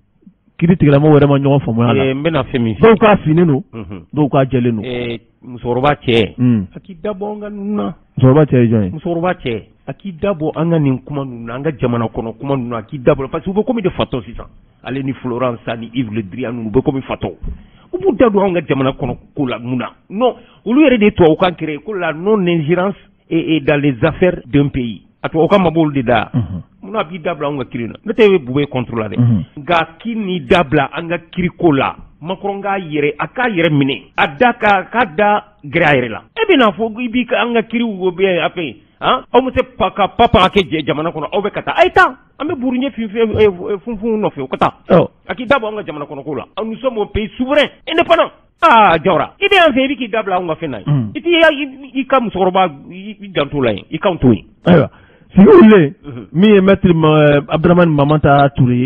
kiiri tigilamɔgɔw yɛrɛ ma ɲɔgɔn faamuya la. n bɛna fɛn min fɔ. dɔw k'a finnen don. dɔw k'a jɛlen don. musokɔrɔba cɛ. a k'i dabɔ an ka ninnu na. musokɔrɔba cɛ ye jɔn ye. musokɔrɔba cɛ. a k'i dabɔ an ka nin kuma ninnu na an ka jamana kɔnɔ kuma ninnu na a k'i dabɔ parce que u bɛ komi de fatɔ sisan ale ni Florence ni Yves Le Drian ninnu u bɛ komi fatɔ u b'u da don an ka jamana kɔnɔ ko la mun na non olu yɛrɛ de ye tubabukan créé ko la non ingérence et dans les affaires d'un pays a tubabukan ma b'olu de da mun na b'i dabila an ka kiiri na ne tɛ Bube contre la dɛ nka k'i n'i dabila an ka kiiri ko la Macron k'a yɛrɛ a k'a yɛrɛ minɛ a da k'a k'a da gɛrɛ a yɛrɛ la e bɛ n'a fɔ i b'i ka an ka kiiriw bɛ a fɛ han aw muse paka papa ke jamana kono aw be kata ay ta ambe buruñe fi fun fun no fi ko ta oh aki dabo nga jamana kono ko la nous sommes un pays souverain indépendant ah jawra ide an fe bi ki dabla nga fe nay iti ya i kam soroba i jantulay i kam tuyi aywa si vous voulez, mi maître Abdraman Mamanta Touré,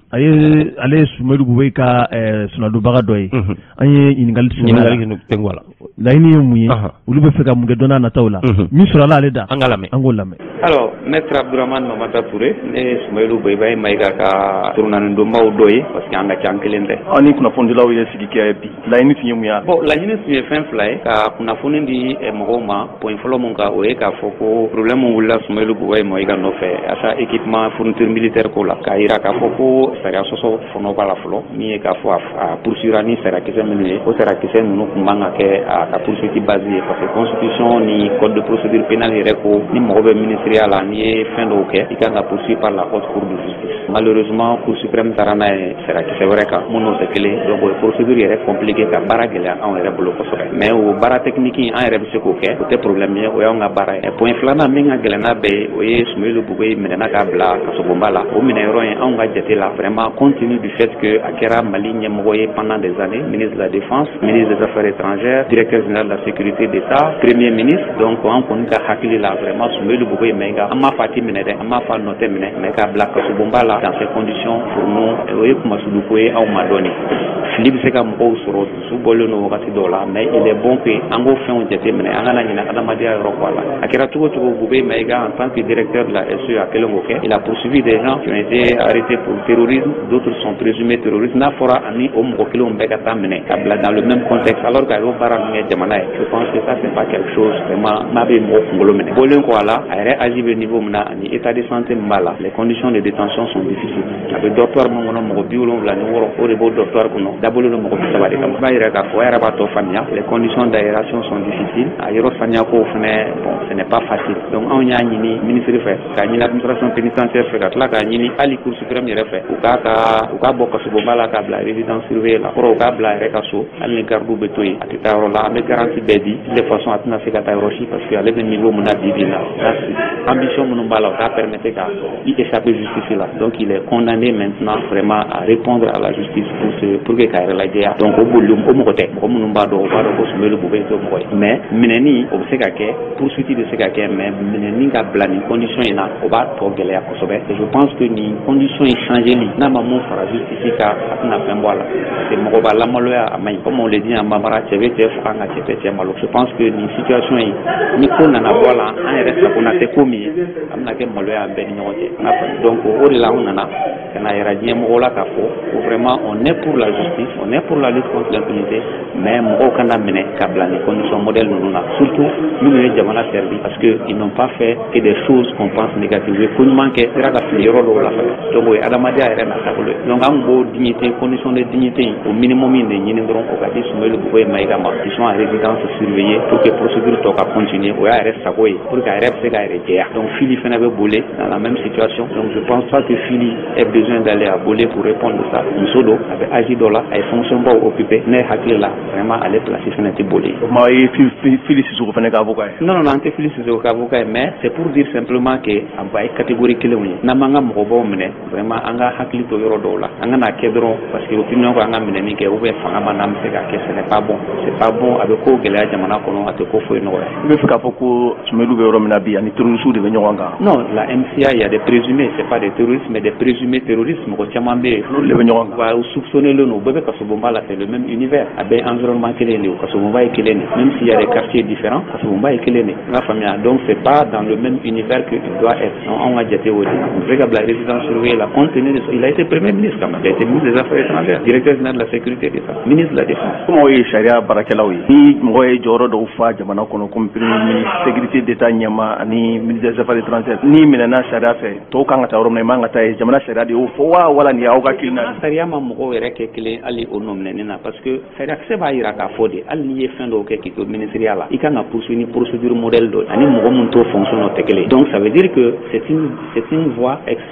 aye ale Soumaïlou Boubé ka Sonadou Bagadoy, aye iningal tengwala. La ini mouye, ulu be feka mugedona na taula. Mi sura la aleda. Angalame. Angolame. Alors, maître Abdraman Mamanta Touré, ne Soumaïlou Boubé maïga ka Tournan Domba Odoye parce qu'il y a un chankelende. Ani kuna fondi la uye sigiki ebi. La ini tinye mouya. Bon, la ini tinye fin fly ka kuna fondi di mroma po infolo monka oye ka foko problème wula Soumaïlou Boubé moiga no fe asa équipement fourniture militaire ko la kaira ka foko sera soso fono bala flo mi ka fo a poursuivre ni sera kese menue o sera kese no kumanga ke a ka poursuivre basé parce que constitution ni code de procédure pénale reko ni mobe ministériel la ni fin do ke ikanga poursuivre par la haute cour de justice malheureusement cour suprême tarana sera kese wereka mono tekele donc procédure est compliquée ka baragela en rebolo ko so mais o bara technique en rebse ko ke te problème o ya nga bara point flana menga gelena be o Soumaïlou Boubé maintenant kabla kasobombala au minero en nga jete là vraiment compte tenu du fait que Akera Mali Nyemoye pendant des années ministre de la défense ministre des affaires étrangères directeur général de la sécurité d'État premier ministre donc on connaît ka hakili là vraiment Soumaïlou Boubé menga ama fati menede ama fa noter mene mais kabla kasobombala dans ces conditions pour nous oye kuma sudukoye au madoni Philippe Seka mko soro su bolo no wakati dola mais il est bon que ango fin on jete mene angana nyina adamadia rokwala Akera tuko tuko Boubé menga en tant que directeur de la S E à Kelongoke. Il a poursuivi des gens qui ont été arrêtés pour terrorisme, d'autres sont présumés terroristes. Nafora ani omokelo mbegata mene kabla dans le même contexte alors qu'à Obara Djamanaï. Je pense que ça c'est pas quelque chose vraiment mabe mo ngolo mene. Bolen ko ala ayre ajibe niveau mena ani état de santé mbala. Les conditions de détention sont difficiles. Avec docteur mongono mo biolon la ni woro ko rebo docteur kuno dabolo no mo sabade kam ba ira ka ko era ba to famia. Les conditions d'aération sont difficiles. Ayro fanya ko fene bon ce n'est pas facile. Donc on y a ni ministre fait kani l'administration pénitentiaire fait la kani ali cour suprême yere fait ukaka ukaboko subomala kabla résidence surveillée la pro kabla rekaso ali gardu betoyi atita rola me garantie bedi de façon à tenir cette rochi parce que à le niveau mon abibina ambition mon bala ça permettait qu'à y échapper justice là donc il est condamné maintenant vraiment à répondre à la justice pour ce pour que kaire la idée donc au boulum au mokote ko mon ba do ba do ko Soumaïlou Boubé to moy mais mineni o se ka ke poursuite de se ka ke mais mineni ka blani condition ina o ba to gelea ko sobe et je pense que ni condition est changé ni na maman fera justice ka na pembola c'est mo ba la maloya amay comme on le dit en mamara cheve chef anga cheve chef malo je pense que ni situation yi ni ko na na bola en reste ko na te komi amna ke maloya ben nyoje na donc o de la on na na era diem mo la ka fo vraiment on est pour la justice on est pour la lutte contre l'impunité mais mo kana mene kabla ni condition modèle nous na surtout nous les jamana servi parce que ils n'ont pas fait que des choses qu'on pense négatives pour nous manquer rada filiero lo la donc oui adamadia era na sabolo donc am bo dignité condition de dignité au minimum ni ni ndron ko kadi Soumaïlou Boubé maïga ma ils sont en résidence surveillée pour que procédure to ka continuer o ya reste sakoy pour que reste se ga retia donc Phili fenave bolé dans la même situation donc je pense pas que Phili ait besoin d'aller à Bolé pour répondre à ça Musodo avec Agidola et fonction pas occupé ne hakli là vraiment aller placer fenêtre Bolé ma Phili Sissoko feneka avocat non non non Phili Sissoko avocat mais c'est pour dire simplement que en bas catégorie clé na manga mo bo mene vraiment anga hakli to yoro dola anga na kedro parce que opinion ko anga mene mi ke ou be fanga manam se ga ke ce n'est pas bon c'est pas bon avec ko gele jamana ko no ate ko fo no be fika foko Soumaïlou Boubé mena bi ani terroristes de nyonga non la M C A il y a des présumés c'est pas des terroristes mais des présumés terroristes ko chamambe le nyonga va soupçonner le no bebe Kassobomba là c'est le même univers abe environnement kele le Kassobomba et kele même s'il y a des quartiers différents Kassobomba et kele la famille donc c'est pas dans le même univers que il doit être on a jeté au la résidence surveillée la compte tenu de il a été premier ministre quand même il a été ministre des affaires étrangères directeur général de la sécurité d'État ministre de la défense comment est charia barakelawi ni ngoy joro do fa jamana kono comme premier ministre sécurité d'État nyama ni ministre des affaires étrangères ni menana charia fait to kanga ta romna manga ta jamana charia de fo wa wala ni awga kilna charia ma mo were ke kile ali onom nenena parce que charia se ba ira ka fode ali ni fin do ke ki ministériel la ikanga poursuivre procédure modèle do ani mo mun to fonction no tekele donc ça veut dire que c'est une c'est une voie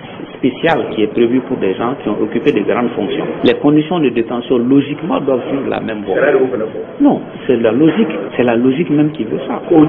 spécial qui est prévu pour des gens qui ont occupé de grandes fonctions. Les conditions de détention, logiquement, doivent suivre la même voie. Non, c'est la logique, c'est la logique même qui veut ça. Non,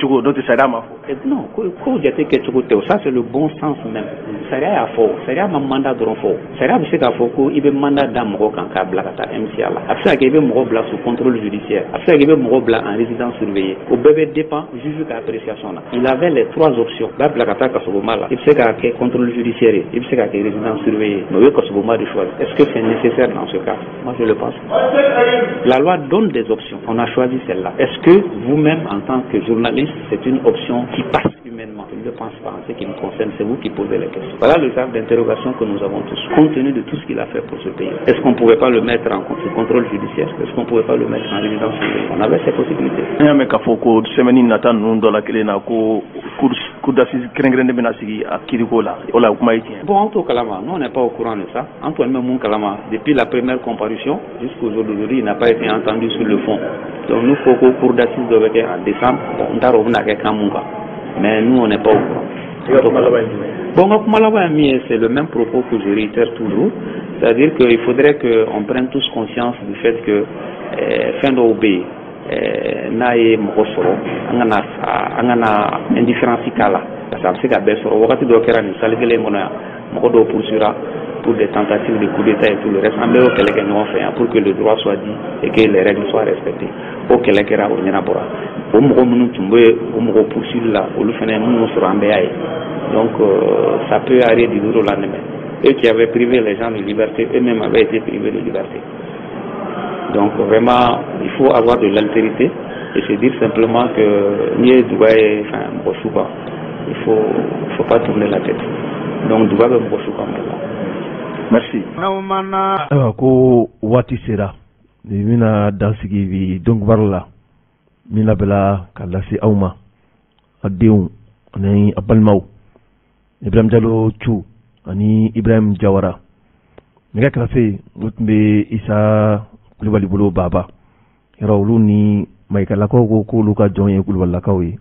ça c'est le bon sens même. C'est rien à faire, c'est rien à mandat de renfort. C'est rien à faire qu'il y ait un mandat d'amour quand il y a un M C A là. Après, il y a un mandat sous contrôle judiciaire. Après, il y a un mandat en résidence surveillée. Au bébé dépend juste de l'appréciation là. Il avait les trois options. Il sait qu'il y a un contrôle judiciaire, il sait qu'il y a une résidence surveillée. Mais il y a de choisir. Est-ce que c'est nécessaire dans ce cas? Moi, je le pense. La loi donne des options. On a choisi celle-là. Est-ce que vous-même, en tant que journaliste, c'est une option qui passe humainement? Je ne pense pas. En ce qui me concerne, c'est vous qui posez les questions. Voilà le genre d'interrogation que nous avons tous, compte tenu de tout ce qu'il a fait pour ce pays. Est-ce qu'on ne pouvait pas le mettre en contrôle judiciaire? Est-ce qu'on ne pouvait pas le mettre en résidence surveillée? On avait ces possibilités. Bon, en tout cas, nous, on n'est pas au courant de ça. Antoine Memon Kalama, depuis la première comparution jusqu'au jour d'aujourd'hui, il n'a pas été entendu sur le fond. Donc nous, il faut qu'au cours d'assises de en décembre, on a revenu avec Kamunga. Mais nous, on n'est pas au courant. Bon, c'est le même propos que je réitère toujours. C'est-à-dire qu'il faudrait qu'on prenne tous conscience du fait que fin d'obéir. Naye Mokosoro, Angana indifférence Kala, ça me fait que wakati do kera ni saligele mona mokodo poursuivra pour des tentatives de coup d'état et tout le reste. En dehors que les gens fait pour que le droit soit dit et que les règles soient respectées. Au que les kera au nyabora. Au moko munu tumbe, au moko poursuivre là, au le fene munu sera ambéaï. Donc ça peut arriver du jour au lendemain. Eux qui avaient privé les gens de liberté, eux-mêmes avaient été privés de liberté. Donc vraiment, il faut avoir de l'altérité et se dire simplement que Nié Douaye, enfin, Mbosouba, il ne faut, faut pas tourner la tête. Donc Douaye Mbosouba, merci. Alors, ko wati sera, mina dansigi vi donc barla, mina bela kalasi auma, adeun, ani abalmau, Ibrahim Diallo Chou, ani Ibrahim Jawara. Mega klafe, utme isa kulubali bolo baba yara olu ni maikala ko ko ko luka jonye kulubala kawi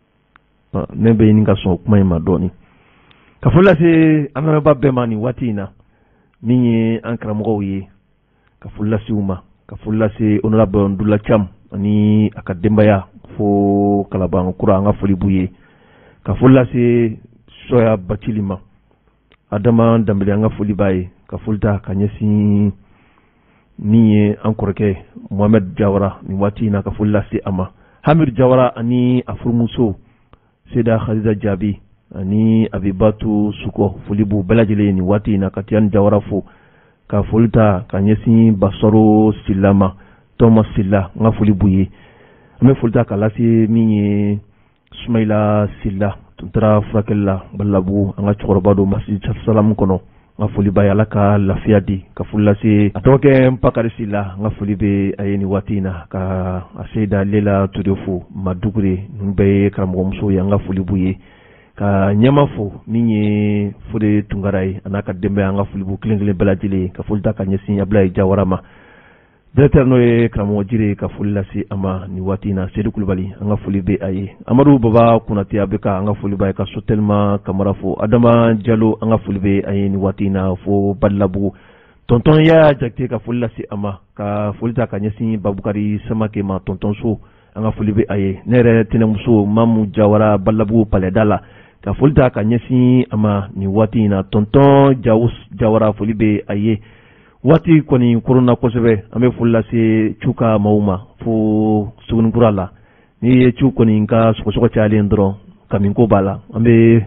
ne be ni ka so kuma ma doni ka fola se amara babbe mani watina minye ankara mo yi ka fola si uma ka fola se honorable Ndula Cham ani akademba ya fo kalaban kura nga foli buye ka fola se soya batilima adama dambele nga foli baye ka fulta kanyesi ni encore ke Mohamed Jawara ni wati na ka fulla si ama Hamid Jawara ani afurmuso Seda Khadija Jabi ani Abibatu Suko fulibu belajile ni wati na katian Jawara fu ka fulta kanyesi Basoro Silama Thomas Silla nga fulibu ye ame fulta kalasi mi Sumaila Silla tuntra frakella balabu anga chorbado masjid salam kono nga foli ba yala ka lafiya di ka fulla se atoke mpaka sila nga foli be ayeni watina ka aseda lela tudofu madugure numbe karamo muso ya nga foli buye ka nyama fo minye fode tungarai anaka dembe nga foli bu klingile belajile ka fulta ka nyesi Ablaye Jawarama directeur no e karamo jire ka fulla si ama ni watina Seydou Kulubali nga foli be aye Amadou Baba kunati abeka nga foli ba ka sotelma kamara fo Adama Diallo nga foli be aye ni watina fo Balabu tonton ya jakte ka fulla si ama ka folita ka nyesi Babukari Samake ma tonton so nga foli be aye nere tenemuso Mamu Jawara Balabu paledala ka folita ka nyesi ama ni watina tonton Jawus Jawara foli be aye wati koni korona kosebe ame fulla se chuka mauma fu sugun kurala ni chu koni nka soko soko chali ndro kamin ko bala ame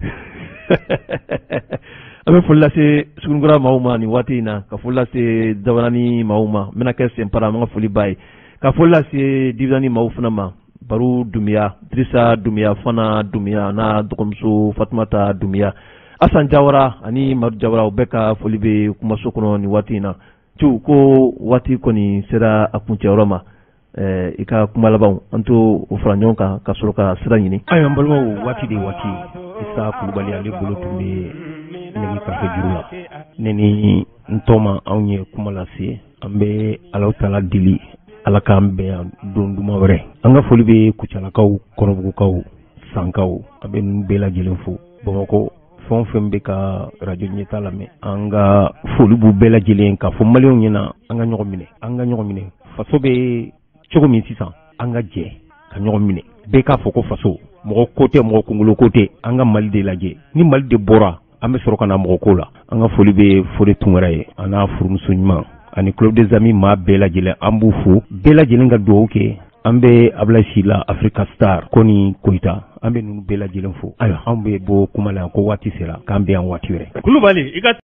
ame fulla se sugun kura mauma ni wati na ka fulla se dawanani mauma mena kese mpara mga fuli bai ka fulla se divani maufuna ma baru dumia Drissa dumia fana dumia na dokomsu Fatmata dumia Asan Jawara ani Madu Jawara ubeka folibe kumaso kono ni watina tu ko wati koni sera akunche oroma eh ika kumalabau anto ufranyonka kasoroka sera nyini ayo mbalmo wati de wati isa kulubali ale bolo tumbe ngi ka fejurula neni ntoma awnye kumalasi ambe alawtala dili alaka ambe donduma wore anga folibe kuchala kaw konobu kaw sankaw aben bela jelenfu bomako fɛn fɛn bɛ ka radio ɲɛta lamɛn an ka foli b'u bɛɛ lajɛlen k'a fɔ maliyɛnw ɲɛna an ka ɲɔgɔn minɛ an ka ɲɔgɔn minɛ faso bɛ cogo min sisan an ka jɛ ka ɲɔgɔn minɛ bɛɛ k'a fɔ ko faso mɔgɔ ko tɛ mɔgɔ kunkolo ko tɛ an ka Mali de lajɛ ni Mali de bɔra an bɛ sɔrɔ ka na mɔgɔ ko la an ka foli bɛ Fode Tunkara ye an n'a furumuso ɲuman ani club des amis maa bɛɛ lajɛlen an b'u fo bɛɛ lajɛlen ka dugawu kɛ an bɛ Ablaye Sila Africa Star ko ni Koyita an bɛ ninnu bɛɛ lajɛlen fo ayiwa an bɛ bɔ kuma la ko waati sera k'an bɛ yan waati wɛrɛ. Kulubali i ka